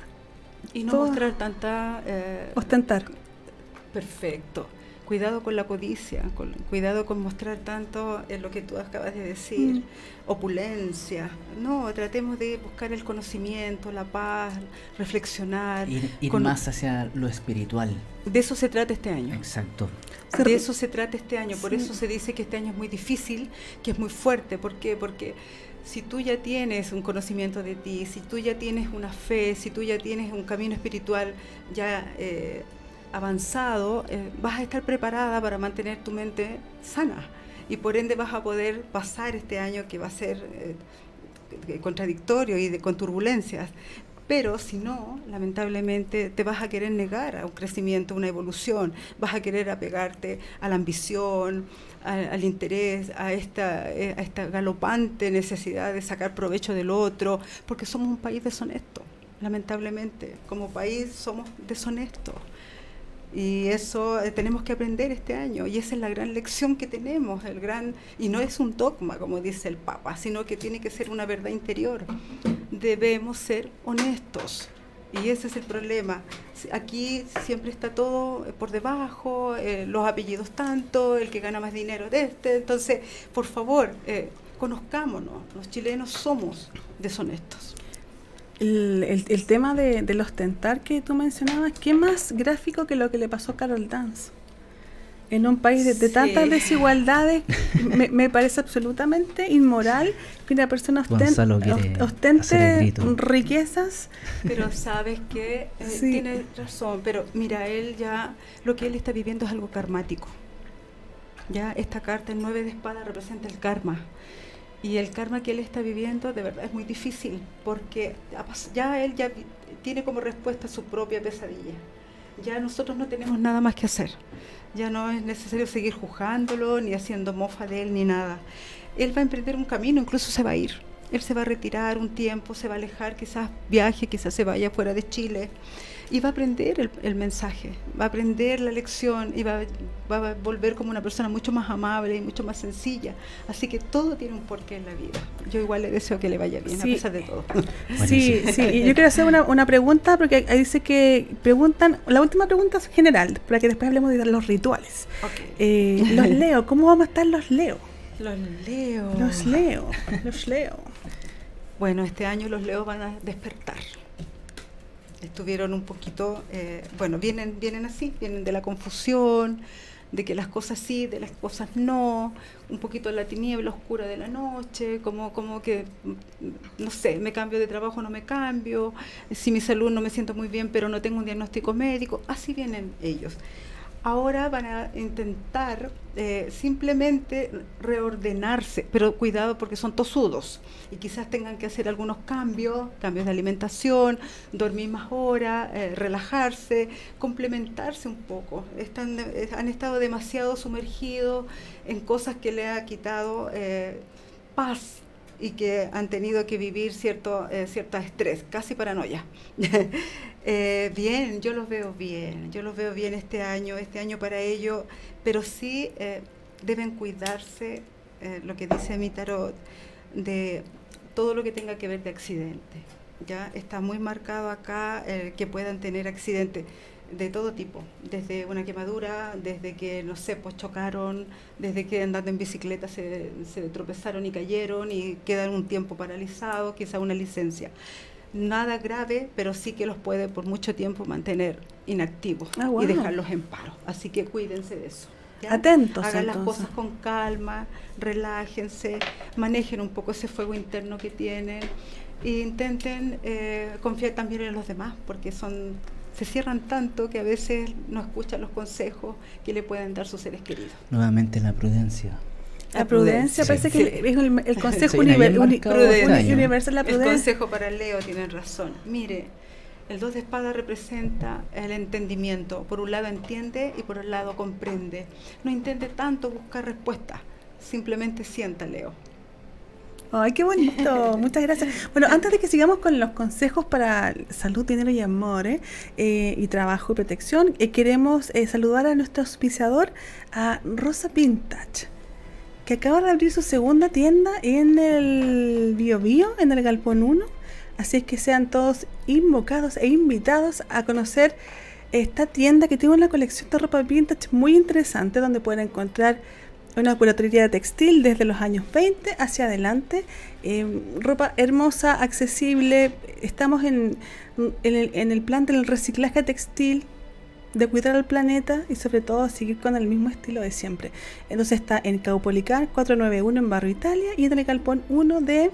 S3: y no
S1: todo,
S3: mostrar tanta eh,
S1: ostentar.
S3: Perfecto. Cuidado con la codicia, con, cuidado con mostrar tanto en lo que tú acabas de decir, mm. opulencia. No, tratemos de buscar el conocimiento, la paz, reflexionar.
S2: Ir, ir
S3: con,
S2: más hacia lo espiritual.
S3: De eso se trata este año.
S2: Exacto.
S3: De eso se trata este año. Por
S1: sí.
S3: eso se dice que este año es muy difícil, que es muy fuerte. ¿Por qué? Porque si tú ya tienes un conocimiento de ti, si tú ya tienes una fe, si tú ya tienes un camino espiritual ya eh, avanzado, eh, vas a estar preparada para mantener tu mente sana, y por ende vas a poder pasar este año que va a ser eh, contradictorio y de, con turbulencias. Pero si no, lamentablemente te vas a querer negar a un crecimiento, una evolución, vas a querer apegarte a la ambición, a, al interés, a esta, a esta galopante necesidad de sacar provecho del otro, porque somos un país deshonesto. Lamentablemente, como país somos deshonestos. Y eso eh, tenemos que aprender este año, y esa es la gran lección que tenemos, el gran, y no es un dogma como dice el Papa, sino que tiene que ser una verdad interior. Debemos ser honestos, y ese es el problema. Aquí siempre está todo por debajo, eh, los apellidos tanto, el que gana más dinero de este. Entonces, por favor, eh, conozcámonos, los chilenos somos deshonestos.
S1: El, el, el tema de, del ostentar que tú mencionabas, ¿qué más gráfico que lo que le pasó a Carol Dance? En un país de, de
S3: sí.
S1: tantas desigualdades, me, me parece absolutamente inmoral que una persona ostente, ostente riquezas.
S3: Pero sabes que eh,
S1: sí.
S3: tiene razón, pero mira, él ya, lo que él está viviendo es algo karmático. Ya esta carta, el nueve de espada, representa el karma. Y el karma que él está viviendo de verdad es muy difícil, porque ya él ya tiene como respuesta su propia pesadilla. Ya nosotros no tenemos nada más que hacer. Ya no es necesario seguir juzgándolo, ni haciendo mofa de él, ni nada. Él va a emprender un camino, incluso se va a ir. él se va a retirar un tiempo, se va a alejar, quizás viaje, quizás se vaya fuera de Chile, y va a aprender el, el mensaje, va a aprender la lección y va, va a volver como una persona mucho más amable y mucho más sencilla. Así que todo tiene un porqué en la vida. Yo igual le deseo que le vaya bien, sí, a pesar de todo.
S1: Sí, sí, y yo quiero hacer una, una pregunta, porque ahí dice que preguntan, la última pregunta es general, para que después hablemos de los rituales.
S3: Okay.
S1: Eh, los Leo, ¿cómo vamos a estar los Leo?
S3: Los Leo.
S1: Los Leo, los Leo.
S3: Bueno, este año los Leos van a despertar. Estuvieron un poquito, eh, bueno, vienen, vienen así, vienen de la confusión, de que las cosas sí, de las cosas no, un poquito de la tiniebla oscura de la noche, como, como que, no sé, me cambio de trabajo, no me cambio, si mi salud no me siento muy bien, pero no tengo un diagnóstico médico, así vienen ellos. Ahora van a intentar eh, simplemente reordenarse, pero cuidado porque son tosudos y quizás tengan que hacer algunos cambios, cambios de alimentación, dormir más horas, eh, relajarse, complementarse un poco. Están, eh, han estado demasiado sumergidos en cosas que le ha quitado eh, paz y que han tenido que vivir cierto, eh, cierto estrés, casi paranoia. Eh, bien, yo los veo bien, yo los veo bien este año, este año para ellos, pero sí eh, deben cuidarse, eh, lo que dice mi tarot, de todo lo que tenga que ver de accidente. Ya está muy marcado acá eh, que puedan tener accidentes de todo tipo, desde una quemadura, desde que, no sé, pues chocaron, desde que andando en bicicleta se, se tropezaron y cayeron y quedan un tiempo paralizados, quizá una licencia. Nada grave, pero sí que los puede por mucho tiempo mantener inactivos ah, wow. y dejarlos en paro. Así que cuídense de eso. ¿Ya?
S1: Atentos.
S3: Hagan
S1: entonces.
S3: las cosas con calma, relájense, manejen un poco ese fuego interno que tienen e intenten eh, confiar también en los demás, porque son se cierran tanto que a veces no escuchan los consejos que le pueden dar sus seres queridos.
S2: Nuevamente la prudencia.
S1: La prudencia,
S2: sí,
S1: parece
S2: sí.
S1: que el, el, el consejo
S2: sí,
S1: univer, uni,
S3: prudencia.
S1: universal, la prudencia.
S3: El consejo para Leo, tienen razón. Mire, el dos de espadas representa el entendimiento. Por un lado entiende y por el lado comprende. No intente tanto buscar respuestas, simplemente sienta, Leo.
S1: Ay, qué bonito, muchas gracias. Bueno, antes de que sigamos con los consejos para salud, dinero y amor, eh, eh, y trabajo y protección, eh, queremos eh, saludar a nuestro auspiciador, a Rosa Vintage, que acaba de abrir su segunda tienda en el Bio Bio, en el Galpón uno. Así es que sean todos invocados e invitados a conocer esta tienda que tiene una colección de ropa vintage muy interesante, donde pueden encontrar una curaduría textil desde los años veinte hacia adelante, eh, ropa hermosa, accesible. Estamos en, en, el, en el plan del reciclaje textil, de cuidar al planeta y sobre todo seguir con el mismo estilo de siempre. Entonces está en Caupolicán cuatrocientos noventa y uno en Barrio Italia y en el Galpón uno de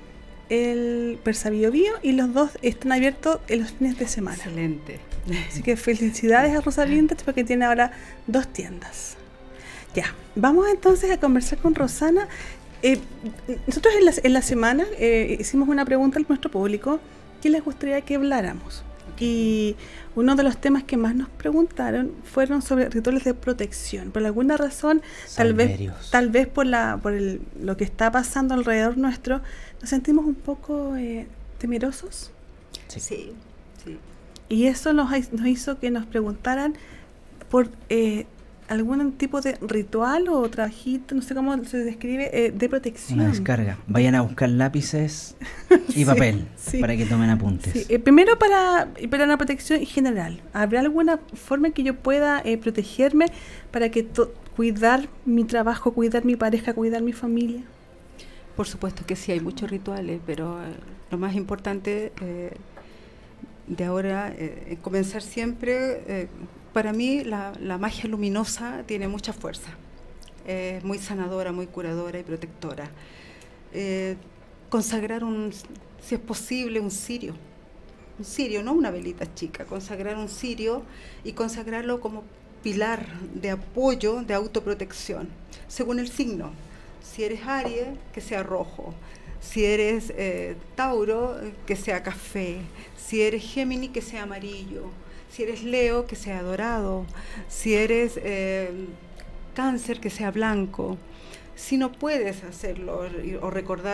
S1: el Persa Bio Bio, y los dos están abiertos en los fines de semana.
S3: Excelente.
S1: Así que felicidades a Rosa Vintage porque tiene ahora dos tiendas. Ya, vamos entonces a conversar con Rosana. Eh, nosotros en la, en la semana eh, hicimos una pregunta a nuestro público, ¿qué les gustaría que habláramos? Y uno de los temas que más nos preguntaron fueron sobre rituales de protección. Por alguna razón, tal vez, tal vez por la por el, lo que está pasando alrededor nuestro, nos sentimos un poco eh, temerosos.
S3: Sí. sí, sí.
S1: Y eso nos, nos hizo que nos preguntaran por eh, algún tipo de ritual o trabajito, no sé cómo se describe, eh, de protección.
S2: Una descarga. Vayan a buscar lápices y sí, papel sí. para que tomen apuntes.
S1: Sí. Eh, primero para, para una protección general. ¿Habrá alguna forma en que yo pueda eh, protegerme para que to- cuidar mi trabajo, cuidar mi pareja, cuidar mi familia?
S3: Por supuesto que sí, hay muchos rituales, pero eh, lo más importante eh, de ahora es eh, comenzar siempre... Eh, Para mí la, la magia luminosa tiene mucha fuerza, es eh, muy sanadora, muy curadora y protectora. Eh, consagrar un, si es posible, un cirio, un cirio, no una velita chica, consagrar un cirio y consagrarlo como pilar de apoyo, de autoprotección, según el signo. Si eres Aries, que sea rojo. Si eres eh, Tauro, que sea café. Si eres Géminis, que sea amarillo. Si eres Leo, que sea dorado. Si eres eh, Cáncer, que sea blanco. Si no puedes hacerlo o recordar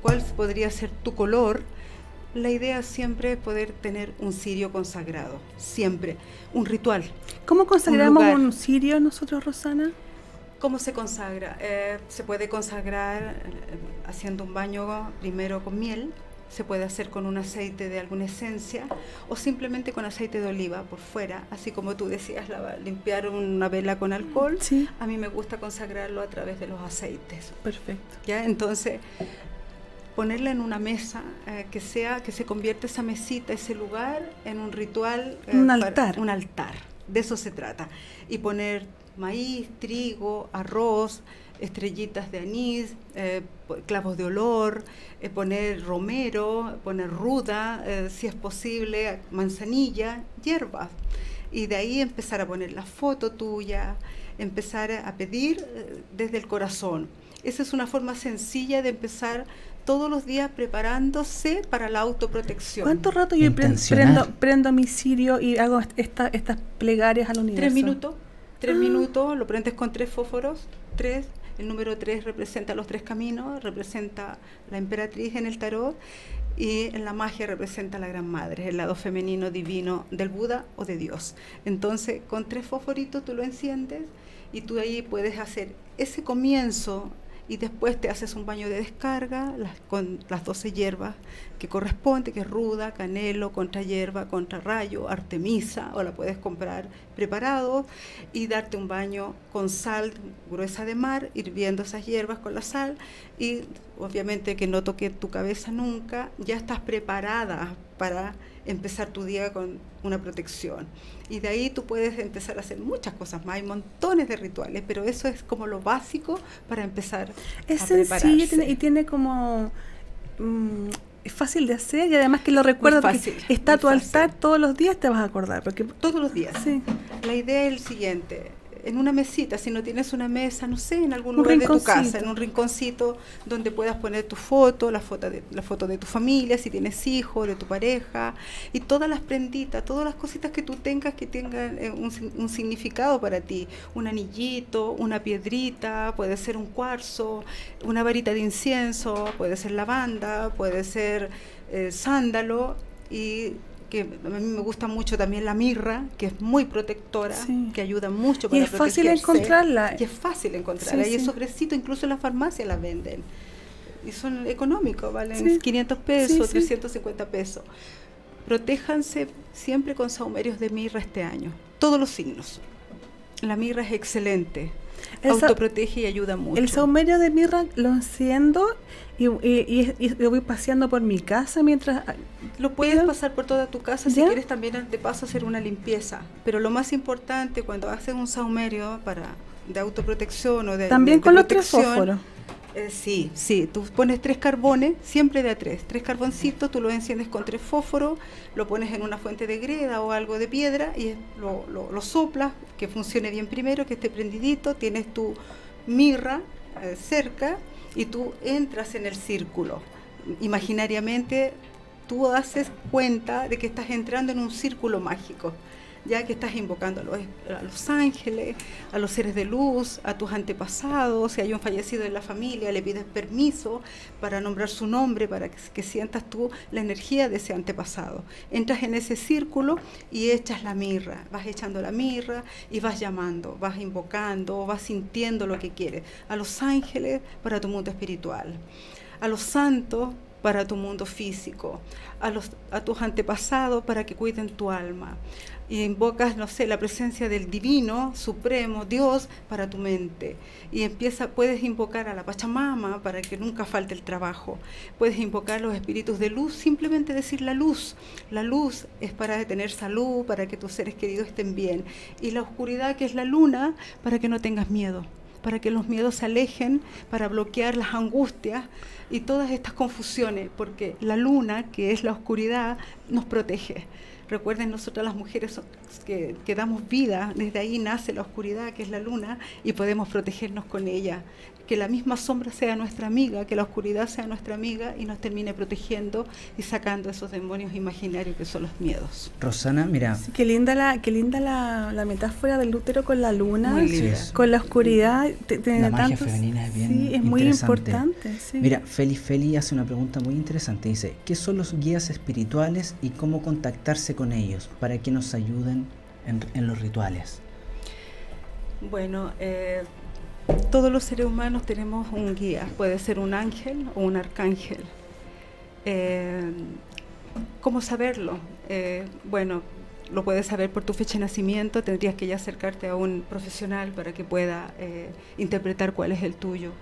S3: cuál podría ser tu color. La idea siempre es poder tener un cirio consagrado, siempre, un ritual.
S1: ¿Cómo consagramos
S3: un,
S1: un cirio nosotros, Rosana?
S3: ¿Cómo se consagra? Eh, se puede consagrar eh, haciendo un baño primero con miel, se puede hacer con un aceite de alguna esencia o simplemente con aceite de oliva por fuera, así como tú decías, la, limpiar una vela con alcohol.
S1: Sí.
S3: A mí me gusta consagrarlo a través de los aceites.
S1: Perfecto.
S3: ¿Ya? Entonces, ponerla en una mesa, eh, que sea, que se convierta esa mesita, ese lugar, en un ritual.
S1: Eh, un altar.
S3: Un altar, de eso se trata. Y poner maíz, trigo, arroz, estrellitas de anís, eh, clavos de olor, eh, poner romero, poner ruda, eh, si es posible, manzanilla, hierbas. Y de ahí empezar a poner la foto tuya, empezar a pedir eh, desde el corazón. Esa es una forma sencilla de empezar todos los días preparándose para la autoprotección.
S1: ¿Cuánto rato yo prendo, prendo mi cirio y hago esta, estas plegarias al universo?
S3: Tres minutos. Tres
S1: ah.
S3: minutos, lo prendes con tres fósforos, tres. El número tres representa los tres caminos, representa la emperatriz en el tarot, y en la magia representa la Gran Madre, el lado femenino divino del Buda o de Dios. Entonces, con tres fosforitos tú lo enciendes y tú ahí puedes hacer ese comienzo. Y después te haces un baño de descarga las, con las doce hierbas que corresponde, que es ruda, canelo, contrahierba, contrarrayo, artemisa, o la puedes comprar preparado, y darte un baño con sal gruesa de mar, hirviendo esas hierbas con la sal, y obviamente que no toque tu cabeza nunca. Ya estás preparada para empezar tu día con una protección. Y de ahí tú puedes empezar a hacer muchas cosas más, hay montones de rituales, pero eso es como lo básico para empezar
S1: es
S3: a
S1: sencillo
S3: prepararse.
S1: Tiene, y tiene como... Mmm, es fácil de hacer, y además que lo recuerdas,
S3: fácil,
S1: porque está tu
S3: fácil.
S1: altar, todos los días te vas a acordar. Porque
S3: todos los días.
S1: Sí.
S3: La idea es el siguiente: en una mesita, si no tienes una mesa, no sé, en algún un lugar de tu casa, en un rinconcito donde puedas poner tu foto, la foto de la foto de tu familia, si tienes hijos, de tu pareja, y todas las prenditas, todas las cositas que tú tengas que tengan eh, un, un significado para ti, un anillito, una piedrita, puede ser un cuarzo, una varita de incienso, puede ser lavanda, puede ser eh, sándalo, y que a mí me gusta mucho también la mirra, que es muy protectora, sí. que ayuda mucho para
S1: y es fácil encontrarla.
S3: Y es fácil encontrarla. Sí, y sí. esos precios incluso en la farmacia la venden. Y son económicos, valen sí. quinientos pesos, sí, trescientos cincuenta sí. pesos. Protéjanse siempre con sahumerios de mirra este año. Todos los signos. La mirra es excelente. El autoprotege y ayuda mucho.
S1: El sahumerio de mirra lo enciendo y, y, y, y lo voy paseando por mi casa mientras...
S3: Lo puedes pido. pasar por toda tu casa. ¿Ya? Si quieres también de paso hacer una limpieza. Pero lo más importante cuando haces un sahumerio para, de autoprotección o de
S1: también
S3: de,
S1: con
S3: de
S1: los tres fósforos.
S3: Eh, sí, sí, tú pones tres carbones, siempre de a tres, tres carboncitos, tú lo enciendes con tres fósforos, lo pones en una fuente de greda o algo de piedra y lo, lo, lo soplas, que funcione bien primero, que esté prendidito, tienes tu mirra eh, cerca y tú entras en el círculo. Imaginariamente tú haces cuenta de que estás entrando en un círculo mágico, ya que estás invocando a los, a los ángeles, a los seres de luz, a tus antepasados. Si hay un fallecido en la familia, le pides permiso para nombrar su nombre, para que, que sientas tú la energía de ese antepasado. Entras en ese círculo y echas la mirra, vas echando la mirra y vas llamando, vas invocando, vas sintiendo lo que quieres. A los ángeles para tu mundo espiritual, a los santos para tu mundo físico, a, los, a tus antepasados para que cuiden tu alma. Y invocas, no sé, la presencia del divino, supremo, Dios, para tu mente. Y empieza, puedes invocar a la Pachamama para que nunca falte el trabajo. Puedes invocar los espíritus de luz, simplemente decir la luz. La luz es para tener salud, para que tus seres queridos estén bien. Y la oscuridad, que es la luna, para que no tengas miedo, para que los miedos se alejen, para bloquear las angustias y todas estas confusiones, porque la luna, que es la oscuridad, nos protege. Recuerden, nosotras las mujeres que, que damos vida, desde ahí nace la oscuridad, que es la luna, y podemos protegernos con ella. que la misma sombra sea nuestra amiga, que la oscuridad sea nuestra amiga y nos termine protegiendo y sacando esos demonios imaginarios que son los miedos.
S2: Rosana, mira.
S1: Sí, qué linda la, qué linda la, la metáfora del útero con la luna,
S3: Muy linda.
S2: Sí,
S1: con la oscuridad. Te, te,
S2: la magia
S1: tantos,
S2: femenina es bien
S1: sí, es muy
S2: interesante.
S1: importante. Sí.
S2: Mira, Feli Feli hace una pregunta muy interesante. Dice, ¿qué son los guías espirituales y cómo contactarse con ellos para que nos ayuden en, en los rituales?
S3: Bueno, eh, todos los seres humanos tenemos un guía, puede ser un ángel o un arcángel. Eh, ¿Cómo saberlo? Eh, bueno, lo puedes saber por tu fecha de nacimiento, tendrías que ya acercarte a un profesional para que pueda eh, interpretar cuál es el tuyo.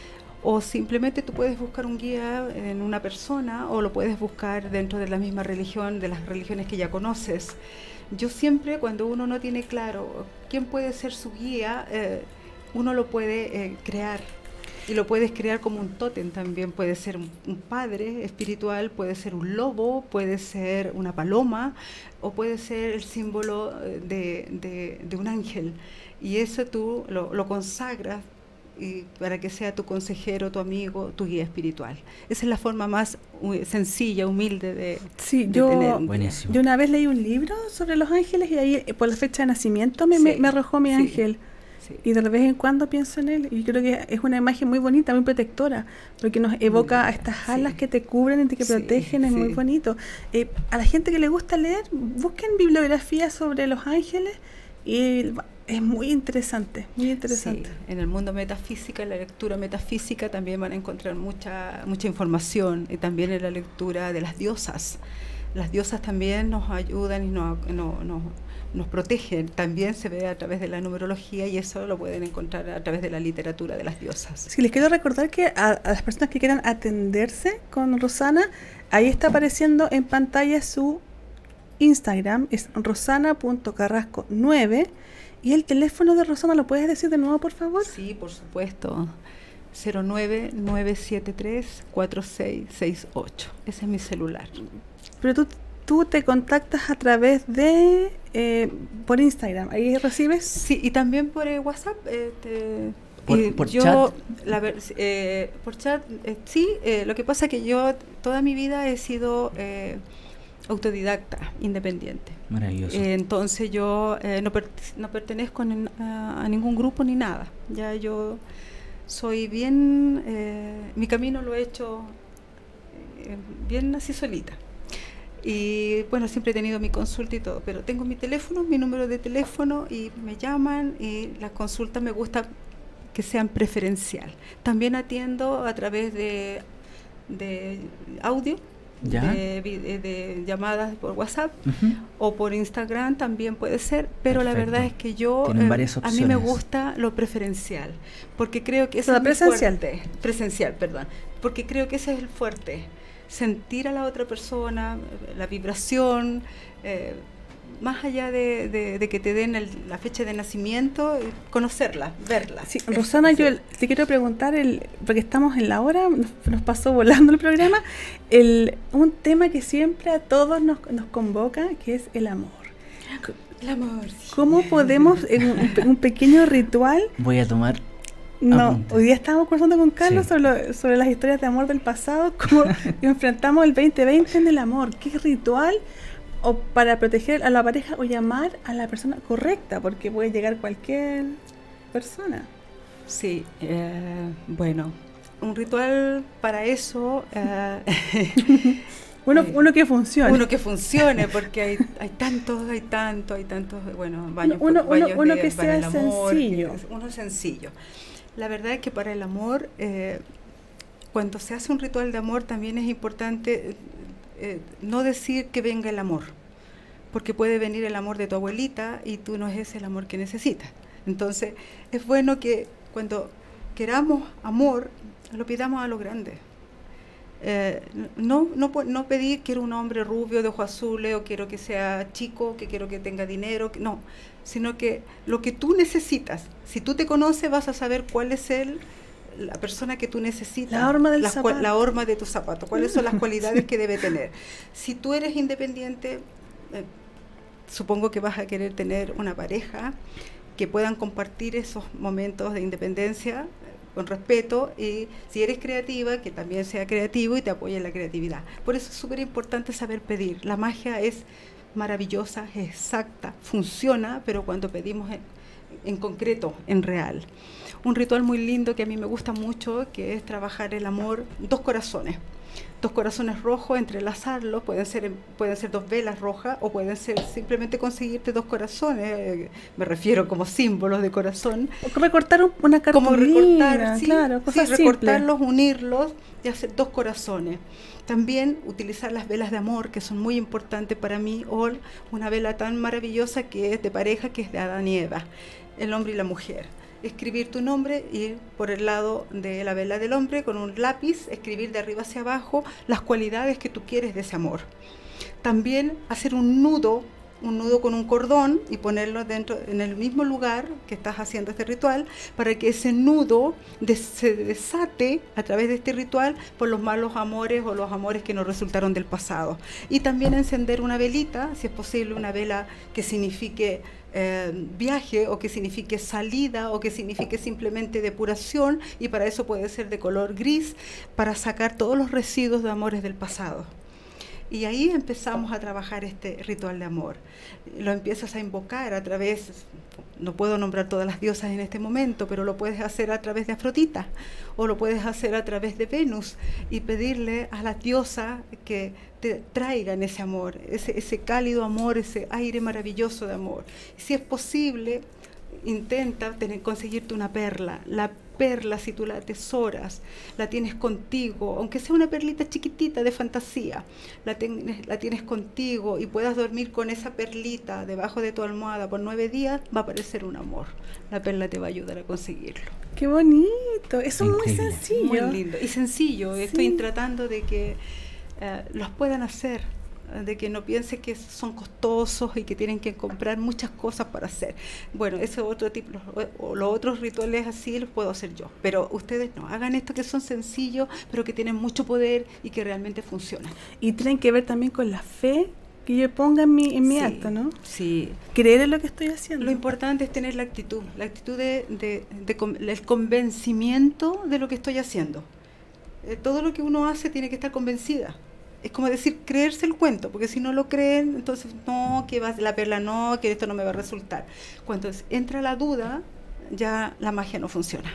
S3: O simplemente tú puedes buscar un guía en una persona o lo puedes buscar dentro de la misma religión, de las religiones que ya conoces. Yo siempre, cuando uno no tiene claro quién puede ser su guía, eh, uno lo puede eh, crear. Y lo puedes crear como un tótem también. Puede ser un, un padre espiritual, puede ser un lobo, puede ser una paloma, o puede ser el símbolo de, de, de un ángel. Y eso tú lo, lo consagras y para que sea tu consejero, tu amigo, tu guía espiritual. Esa es la forma más uh, sencilla, humilde de,
S1: sí,
S3: de
S1: yo,
S3: tener un
S2: Buenísimo.
S1: yo una vez leí un libro sobre los ángeles y ahí eh, por la fecha de nacimiento me,
S3: Sí,
S1: me, me arrojó mi
S3: sí,
S1: ángel.
S3: sí.
S1: Y de vez en cuando pienso en él y creo que es una imagen muy bonita, muy protectora, porque nos evoca a estas alas
S3: Sí.
S1: que te cubren y te que
S3: Sí,
S1: protegen, es
S3: sí.
S1: muy bonito. Eh, a la gente que le gusta leer, busquen bibliografía sobre los ángeles y es muy interesante, muy interesante.
S3: Sí, en el mundo metafísica, en la lectura metafísica también van a encontrar mucha mucha información, y también en la lectura de las diosas. Las diosas también nos ayudan y nos, nos, nos, nos protegen. También se ve a través de la numerología y eso lo pueden encontrar a través de la literatura de las diosas.
S1: Sí, les quiero recordar que a, a las personas que quieran atenderse con Rosana, ahí está apareciendo en pantalla su Instagram, es rosana punto carrasco nueve. ¿Y el teléfono de Rosana lo puedes decir de nuevo, por favor?
S3: Sí, por supuesto. cero nueve nueve siete tres cuatro seis seis ocho. Ese es mi celular.
S1: Pero tú, tú te contactas a través de, eh, por Instagram, ¿ahí recibes?
S3: Sí, y también por eh, WhatsApp. Eh, te,
S2: ¿Por,
S3: y
S2: por
S3: yo,
S2: chat?
S3: La ver, eh, por chat, eh, sí. Eh, lo que pasa es que yo toda mi vida he sido eh, autodidacta, independiente.
S2: Maravilloso.
S3: Eh, entonces yo eh, no, per, no pertenezco en, a, a ningún grupo ni nada. Ya yo soy bien, eh, mi camino lo he hecho eh, bien así solita. Y bueno, siempre he tenido mi consulta y todo, pero tengo mi teléfono, mi número de teléfono y me llaman y las consultas me gusta que sean preferencial. También atiendo a través de, de audio.
S2: ¿Ya?
S3: De, de, de llamadas por WhatsApp
S2: Uh-huh.
S3: o por Instagram también puede ser, pero
S2: Perfecto.
S3: La verdad es que yo
S2: Tienen
S3: eh,
S2: varias
S3: a mí me
S2: opciones.
S3: gusta lo preferencial, porque creo que
S1: O
S3: eso
S1: sea,
S3: es mi
S1: presencial.
S3: fuerte. Presencial, perdón, porque creo que ese es el fuerte, sentir a la otra persona, la vibración, eh, más allá de, de, de que te den el, la fecha de nacimiento, conocerla, verla.
S1: Sí, Rosana, yo te quiero preguntar, el, porque estamos en la hora, nos, nos pasó volando el programa, el, un tema que siempre a todos nos, nos convoca, que es el amor.
S3: El amor. Sí.
S1: ¿Cómo podemos, en un, un pequeño ritual?
S2: Voy a tomar
S1: No,
S2: apunte.
S1: hoy día estábamos conversando con Carlos
S2: Sí.
S1: sobre, lo- sobre las historias de amor del pasado, cómo enfrentamos el veinte veinte en el amor, qué ritual o para proteger a la pareja o llamar a la persona correcta, porque puede llegar cualquier persona.
S3: Sí, eh, bueno, un ritual para eso, eh,
S1: Uno,
S3: Eh,
S1: uno que funcione.
S3: uno que funcione, porque hay, hay tantos, hay tantos, hay tantos, bueno, baños,
S1: Uno-
S3: por- baños
S1: uno- uno
S3: de-
S1: que
S3: para
S1: sea
S3: el amor,
S1: sencillo.
S3: que- uno sencillo. La verdad es que para el amor, eh, cuando se hace un ritual de amor también es importante eh, no decir que venga el amor, porque puede venir el amor de tu abuelita y tú no es ese el amor que necesitas. Entonces, es bueno que cuando queramos amor, lo pidamos a lo grande. Eh, no, no, pu- no pedir quiero un hombre rubio de ojos azules o quiero que sea chico, que quiero que tenga dinero, que, no, sino que lo que tú necesitas, si tú te conoces vas a saber cuál es el, la persona que tú necesitas,
S1: La horma del
S3: las cua-
S1: zapato.
S3: la horma de tu zapato, cuáles son las cualidades que debe tener. Si tú eres independiente, eh, supongo que vas a querer tener una pareja que puedan compartir esos momentos de independencia con respeto, y si eres creativa, que también sea creativo y te apoye en la creatividad. Por eso es súper importante saber pedir. La magia es maravillosa, es exacta, funciona, pero cuando pedimos en, en concreto, en real. Un ritual muy lindo que a mí me gusta mucho, que es trabajar el amor, dos corazones. Dos corazones rojos, entrelazarlos, pueden ser, pueden ser dos velas rojas o pueden ser simplemente conseguirte dos corazones, eh, me refiero como símbolos de corazón.
S1: O recortar un, una cartulina,
S3: como recortar, sí,
S1: claro, cosas
S3: sí, recortarlos, unirlos y hacer dos corazones. También utilizar las velas de amor, que son muy importantes para mí, o una vela tan maravillosa que es de pareja, que es de Adán y Eva, el hombre y la mujer. Escribir tu nombre y por el lado de la vela del hombre con un lápiz escribir de arriba hacia abajo las cualidades que tú quieres de ese amor. También hacer un nudo, un nudo con un cordón y ponerlo dentro en el mismo lugar que estás haciendo este ritual, para que ese nudo des, se desate a través de este ritual por los malos amores o los amores que nos resultaron del pasado. Y también encender una velita, si es posible una vela que signifique Eh, viaje, o que signifique salida, o que signifique simplemente depuración, y para eso puede ser de color gris, para sacar todos los residuos de amores del pasado. Y ahí empezamos a trabajar este ritual de amor. Lo empiezas a invocar a través, no puedo nombrar todas las diosas en este momento, pero lo puedes hacer a través de Afrodita, o lo puedes hacer a través de Venus, y pedirle a la diosa que te traigan ese amor, ese, ese cálido amor, ese aire maravilloso de amor. Si es posible, intenta tener, conseguirte una perla. La perla, si tú la atesoras, la tienes contigo, aunque sea una perlita chiquitita de fantasía, la, ten, la tienes contigo y puedas dormir con esa perlita debajo de tu almohada por nueve días, va a aparecer un amor. La perla te va a ayudar a conseguirlo.
S1: ¡Qué bonito! Eso es muy sencillo.
S3: Muy lindo y sencillo. Sí. Estoy tratando de que uh, los puedan hacer, de que no piensen que son costosos y que tienen que comprar muchas cosas para hacer. Bueno, ese otro tipo, los, los otros rituales así los puedo hacer yo, pero ustedes no, hagan esto que son sencillos, pero que tienen mucho poder y que realmente funcionan.
S1: Y tienen que ver también con la fe que yo ponga en mi, en mi sí, acto, ¿no?
S3: Sí.
S1: Creer en lo que estoy haciendo.
S3: Lo importante es tener la actitud, la actitud de, de, de, de el convencimiento de lo que estoy haciendo. Eh, todo lo que uno hace tiene que estar convencida. Es como decir, creerse el cuento, porque si no lo creen, entonces, no, que va la perla no, que esto no me va a resultar. Cuando entra la duda, ya la magia no funciona.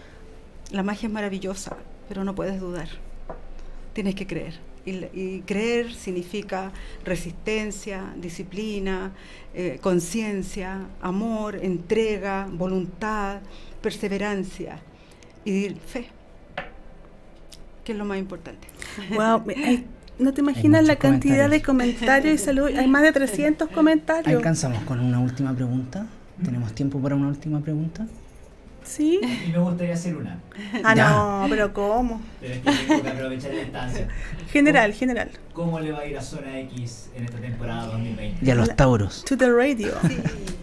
S3: La magia es maravillosa, pero no puedes dudar. Tienes que creer. Y, y creer significa resistencia, disciplina, eh, conciencia, amor, entrega, voluntad, perseverancia y fe, que es lo más importante.
S1: Wow, hay, no te imaginas la cantidad de comentarios y salud. Hay más de trescientos comentarios.
S2: ¿Alcanzamos con una última pregunta? ¿Tenemos tiempo para una última pregunta?
S1: Sí.
S4: Y me gustaría hacer una.
S1: Ah, ya. No, pero ¿cómo?
S4: Pero es que tengo que aprovechar la instancia.
S1: General,
S4: ¿Cómo,
S1: general.
S4: ¿Cómo le va a ir a Zona X en esta temporada dos mil veinte?
S2: Y a los Tauros.
S1: To the radio.
S3: Sí.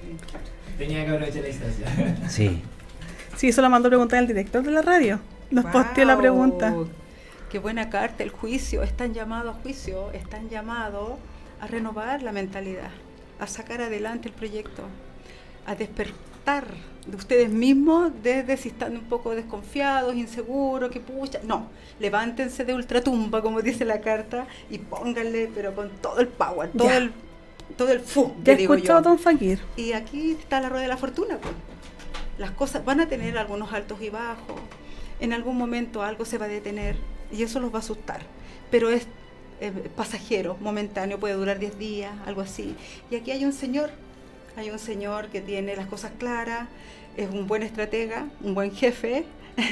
S4: Tenía que aprovechar la instancia.
S2: Sí.
S1: Sí, eso lo mandó a preguntar el director de la radio. Nos wow. posteó la pregunta.
S3: Qué buena carta, el juicio. Están llamados a juicio, están llamados a renovar la mentalidad, a sacar adelante el proyecto, a despertar de ustedes mismos desde si están un poco desconfiados, inseguros, que pucha, no, levántense de ultratumba, como dice la carta, y pónganle, pero con todo el power, todo ya. el todo el fu,
S1: ya he escuchado Don Fakir.
S3: Y aquí está la rueda de la fortuna, pues. Las cosas van a tener algunos altos y bajos, en algún momento algo se va a detener y eso los va a asustar, pero es eh, pasajero, momentáneo, puede durar diez días, algo así. Y aquí hay un señor, hay un señor que tiene las cosas claras, es un buen estratega, un buen jefe,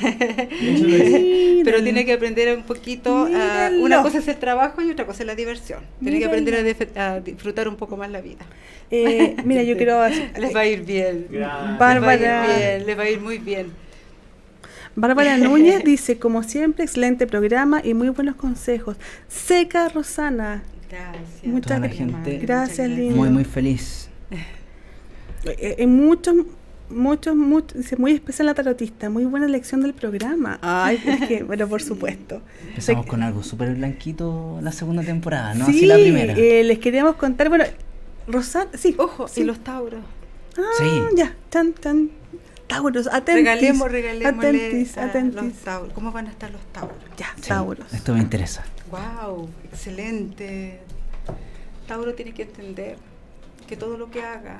S3: pero tiene que aprender un poquito, a, una cosa es el trabajo y otra cosa es la diversión. Tiene Míralo. que aprender a, a disfrutar un poco más la vida.
S1: Eh, mira, yo quiero...
S3: Les va a ir bien.
S4: Gracias.
S1: Bárbara.
S3: Les va a ir bien, les va a ir muy bien.
S1: Bárbara Núñez dice, como siempre, excelente programa y muy buenos consejos. Seca Rosana.
S3: Gracias.
S1: Muchas
S2: Toda la gente
S1: gracias, lindo.
S2: Muy, muy feliz.
S1: En muchos... Muchos, muchos, dice, muy especial la tarotista, muy buena elección del programa. Ay, es que, bueno, por supuesto.
S2: Empezamos con algo súper blanquito la segunda temporada, ¿no?
S1: Sí,
S2: así la primera.
S1: Eh, les queríamos contar, bueno, Rosana, sí.
S3: Ojo,
S1: sí.
S3: y los Tauros.
S1: Ah,
S2: sí.
S1: ya, tan, tan. Tauros, atentis.
S3: Regalemos, regalémosle
S1: atentis,
S3: a
S1: atentis.
S3: los Tauros. ¿Cómo van a estar los Tauros?
S1: Ya,
S2: Sí,
S1: Tauros.
S2: esto me interesa.
S3: Wow, excelente. Tauro tiene que entender que todo lo que haga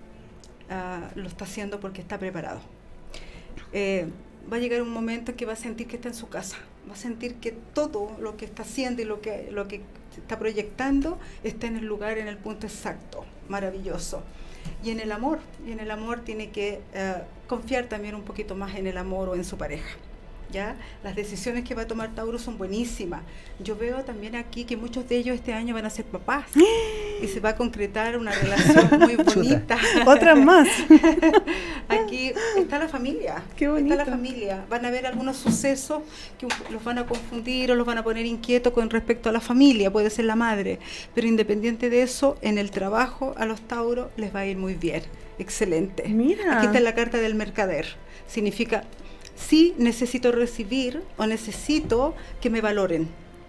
S3: uh, lo está haciendo porque está preparado. Eh, va a llegar un momento en que va a sentir que está en su casa, va a sentir que todo lo que está haciendo y lo que, lo que está proyectando está en el lugar, en el punto exacto, maravilloso. Y en el amor, y en el amor tiene que uh, confiar también un poquito más en el amor o en su pareja. ¿Ya? Las decisiones que va a tomar Tauro son buenísimas. Yo veo también aquí que muchos de ellos este año van a ser papás y se va a concretar una relación muy bonita.
S1: Otras más.
S3: Aquí está la familia.
S1: Qué bonito.
S3: Está la familia. Van a haber algunos sucesos que los van a confundir o los van a poner inquietos con respecto a la familia, puede ser la madre, pero independiente de eso, en el trabajo a los Tauros les va a ir muy bien. Excelente.
S1: Mira.
S3: Aquí está la carta del mercader. Significa sí necesito recibir o necesito que me valoren,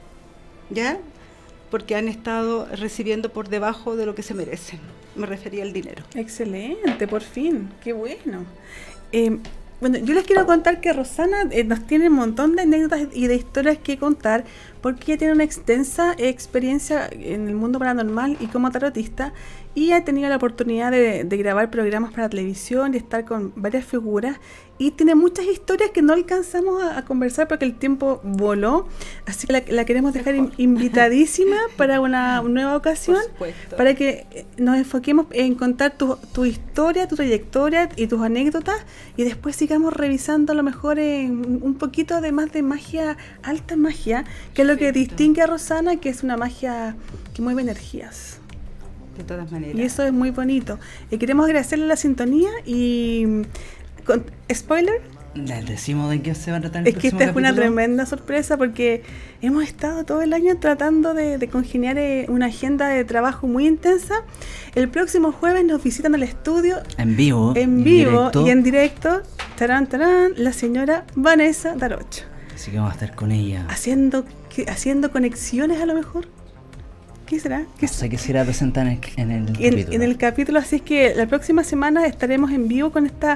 S3: ¿ya? Porque han estado recibiendo por debajo de lo que se merecen. Me refería al dinero.
S1: Excelente, por fin, qué bueno. Eh, bueno, yo les quiero contar que Rosana eh, nos tiene un montón de anécdotas y de historias que contar, porque ella tiene una extensa experiencia en el mundo paranormal y como tarotista, y ha tenido la oportunidad de, de grabar programas para televisión y estar con varias figuras, y tiene muchas historias que no alcanzamos a, a conversar porque el tiempo voló, así que la, la queremos dejar in, invitadísima para una nueva ocasión, para que nos enfoquemos en contar tu, tu historia, tu trayectoria y tus anécdotas, y después sigamos revisando a lo mejor en un poquito de más de magia, alta magia, que es lo que distingue a Rosana, que es una magia que mueve energías.
S3: De todas maneras.
S1: Y eso es muy bonito. Y queremos agradecerle la sintonía y... Con, spoiler,
S2: Les decimos de qué se va a tratar el
S1: es que esta es
S2: próximo
S1: una
S2: capítulo.
S1: tremenda sorpresa porque hemos estado todo el año tratando de, de congeniar eh, una agenda de trabajo muy intensa. El próximo jueves nos visitan al estudio
S2: En vivo.
S1: en vivo
S2: directo.
S1: y en directo, tarán, tarán, la señora Vanessa Darocha,
S2: Así que vamos a estar con ella.
S1: haciendo, que, haciendo conexiones a lo mejor. ¿Qué será? ¿Qué
S2: No sé qué será presentar en el, en el
S1: en,
S2: capítulo.
S1: en el capítulo, así es que la próxima semana estaremos en vivo con esta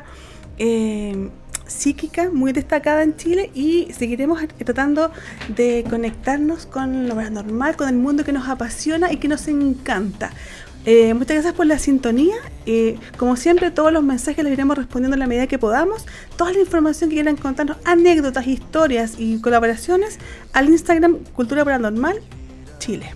S1: eh, psíquica muy destacada en Chile y seguiremos tratando de conectarnos con lo paranormal, con el mundo que nos apasiona y que nos encanta. Eh, muchas gracias por la sintonía. Eh, como siempre, todos los mensajes los iremos respondiendo en la medida que podamos. Toda la información que quieran contarnos, anécdotas, historias y colaboraciones, al Instagram Cultura Paranormal Chile.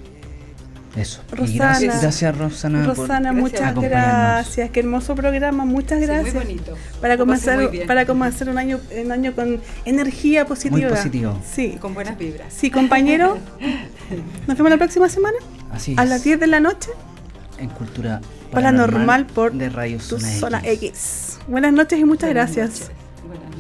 S2: Eso. Y
S1: Rosana.
S2: gracias, gracias Rosana,
S1: Rosana,
S3: por
S1: muchas
S2: acompañarnos.
S1: gracias. Qué hermoso programa, muchas
S3: Sí,
S1: gracias.
S3: muy bonito.
S1: Para
S3: Lo pasé
S1: comenzar,
S3: muy bien.
S1: para comenzar un año, un año con energía positiva.
S2: Muy positivo.
S1: Sí,
S3: Y con buenas vibras.
S1: sí, compañero. Nos vemos la próxima semana
S2: Así es.
S1: a las diez de la noche.
S2: En Cultura
S1: Paranormal por
S2: de Radio
S1: Tu
S2: Zona
S1: Zona
S2: X.
S1: X. Buenas noches y muchas
S3: Buenas
S1: gracias.
S3: noches. Buenas noches.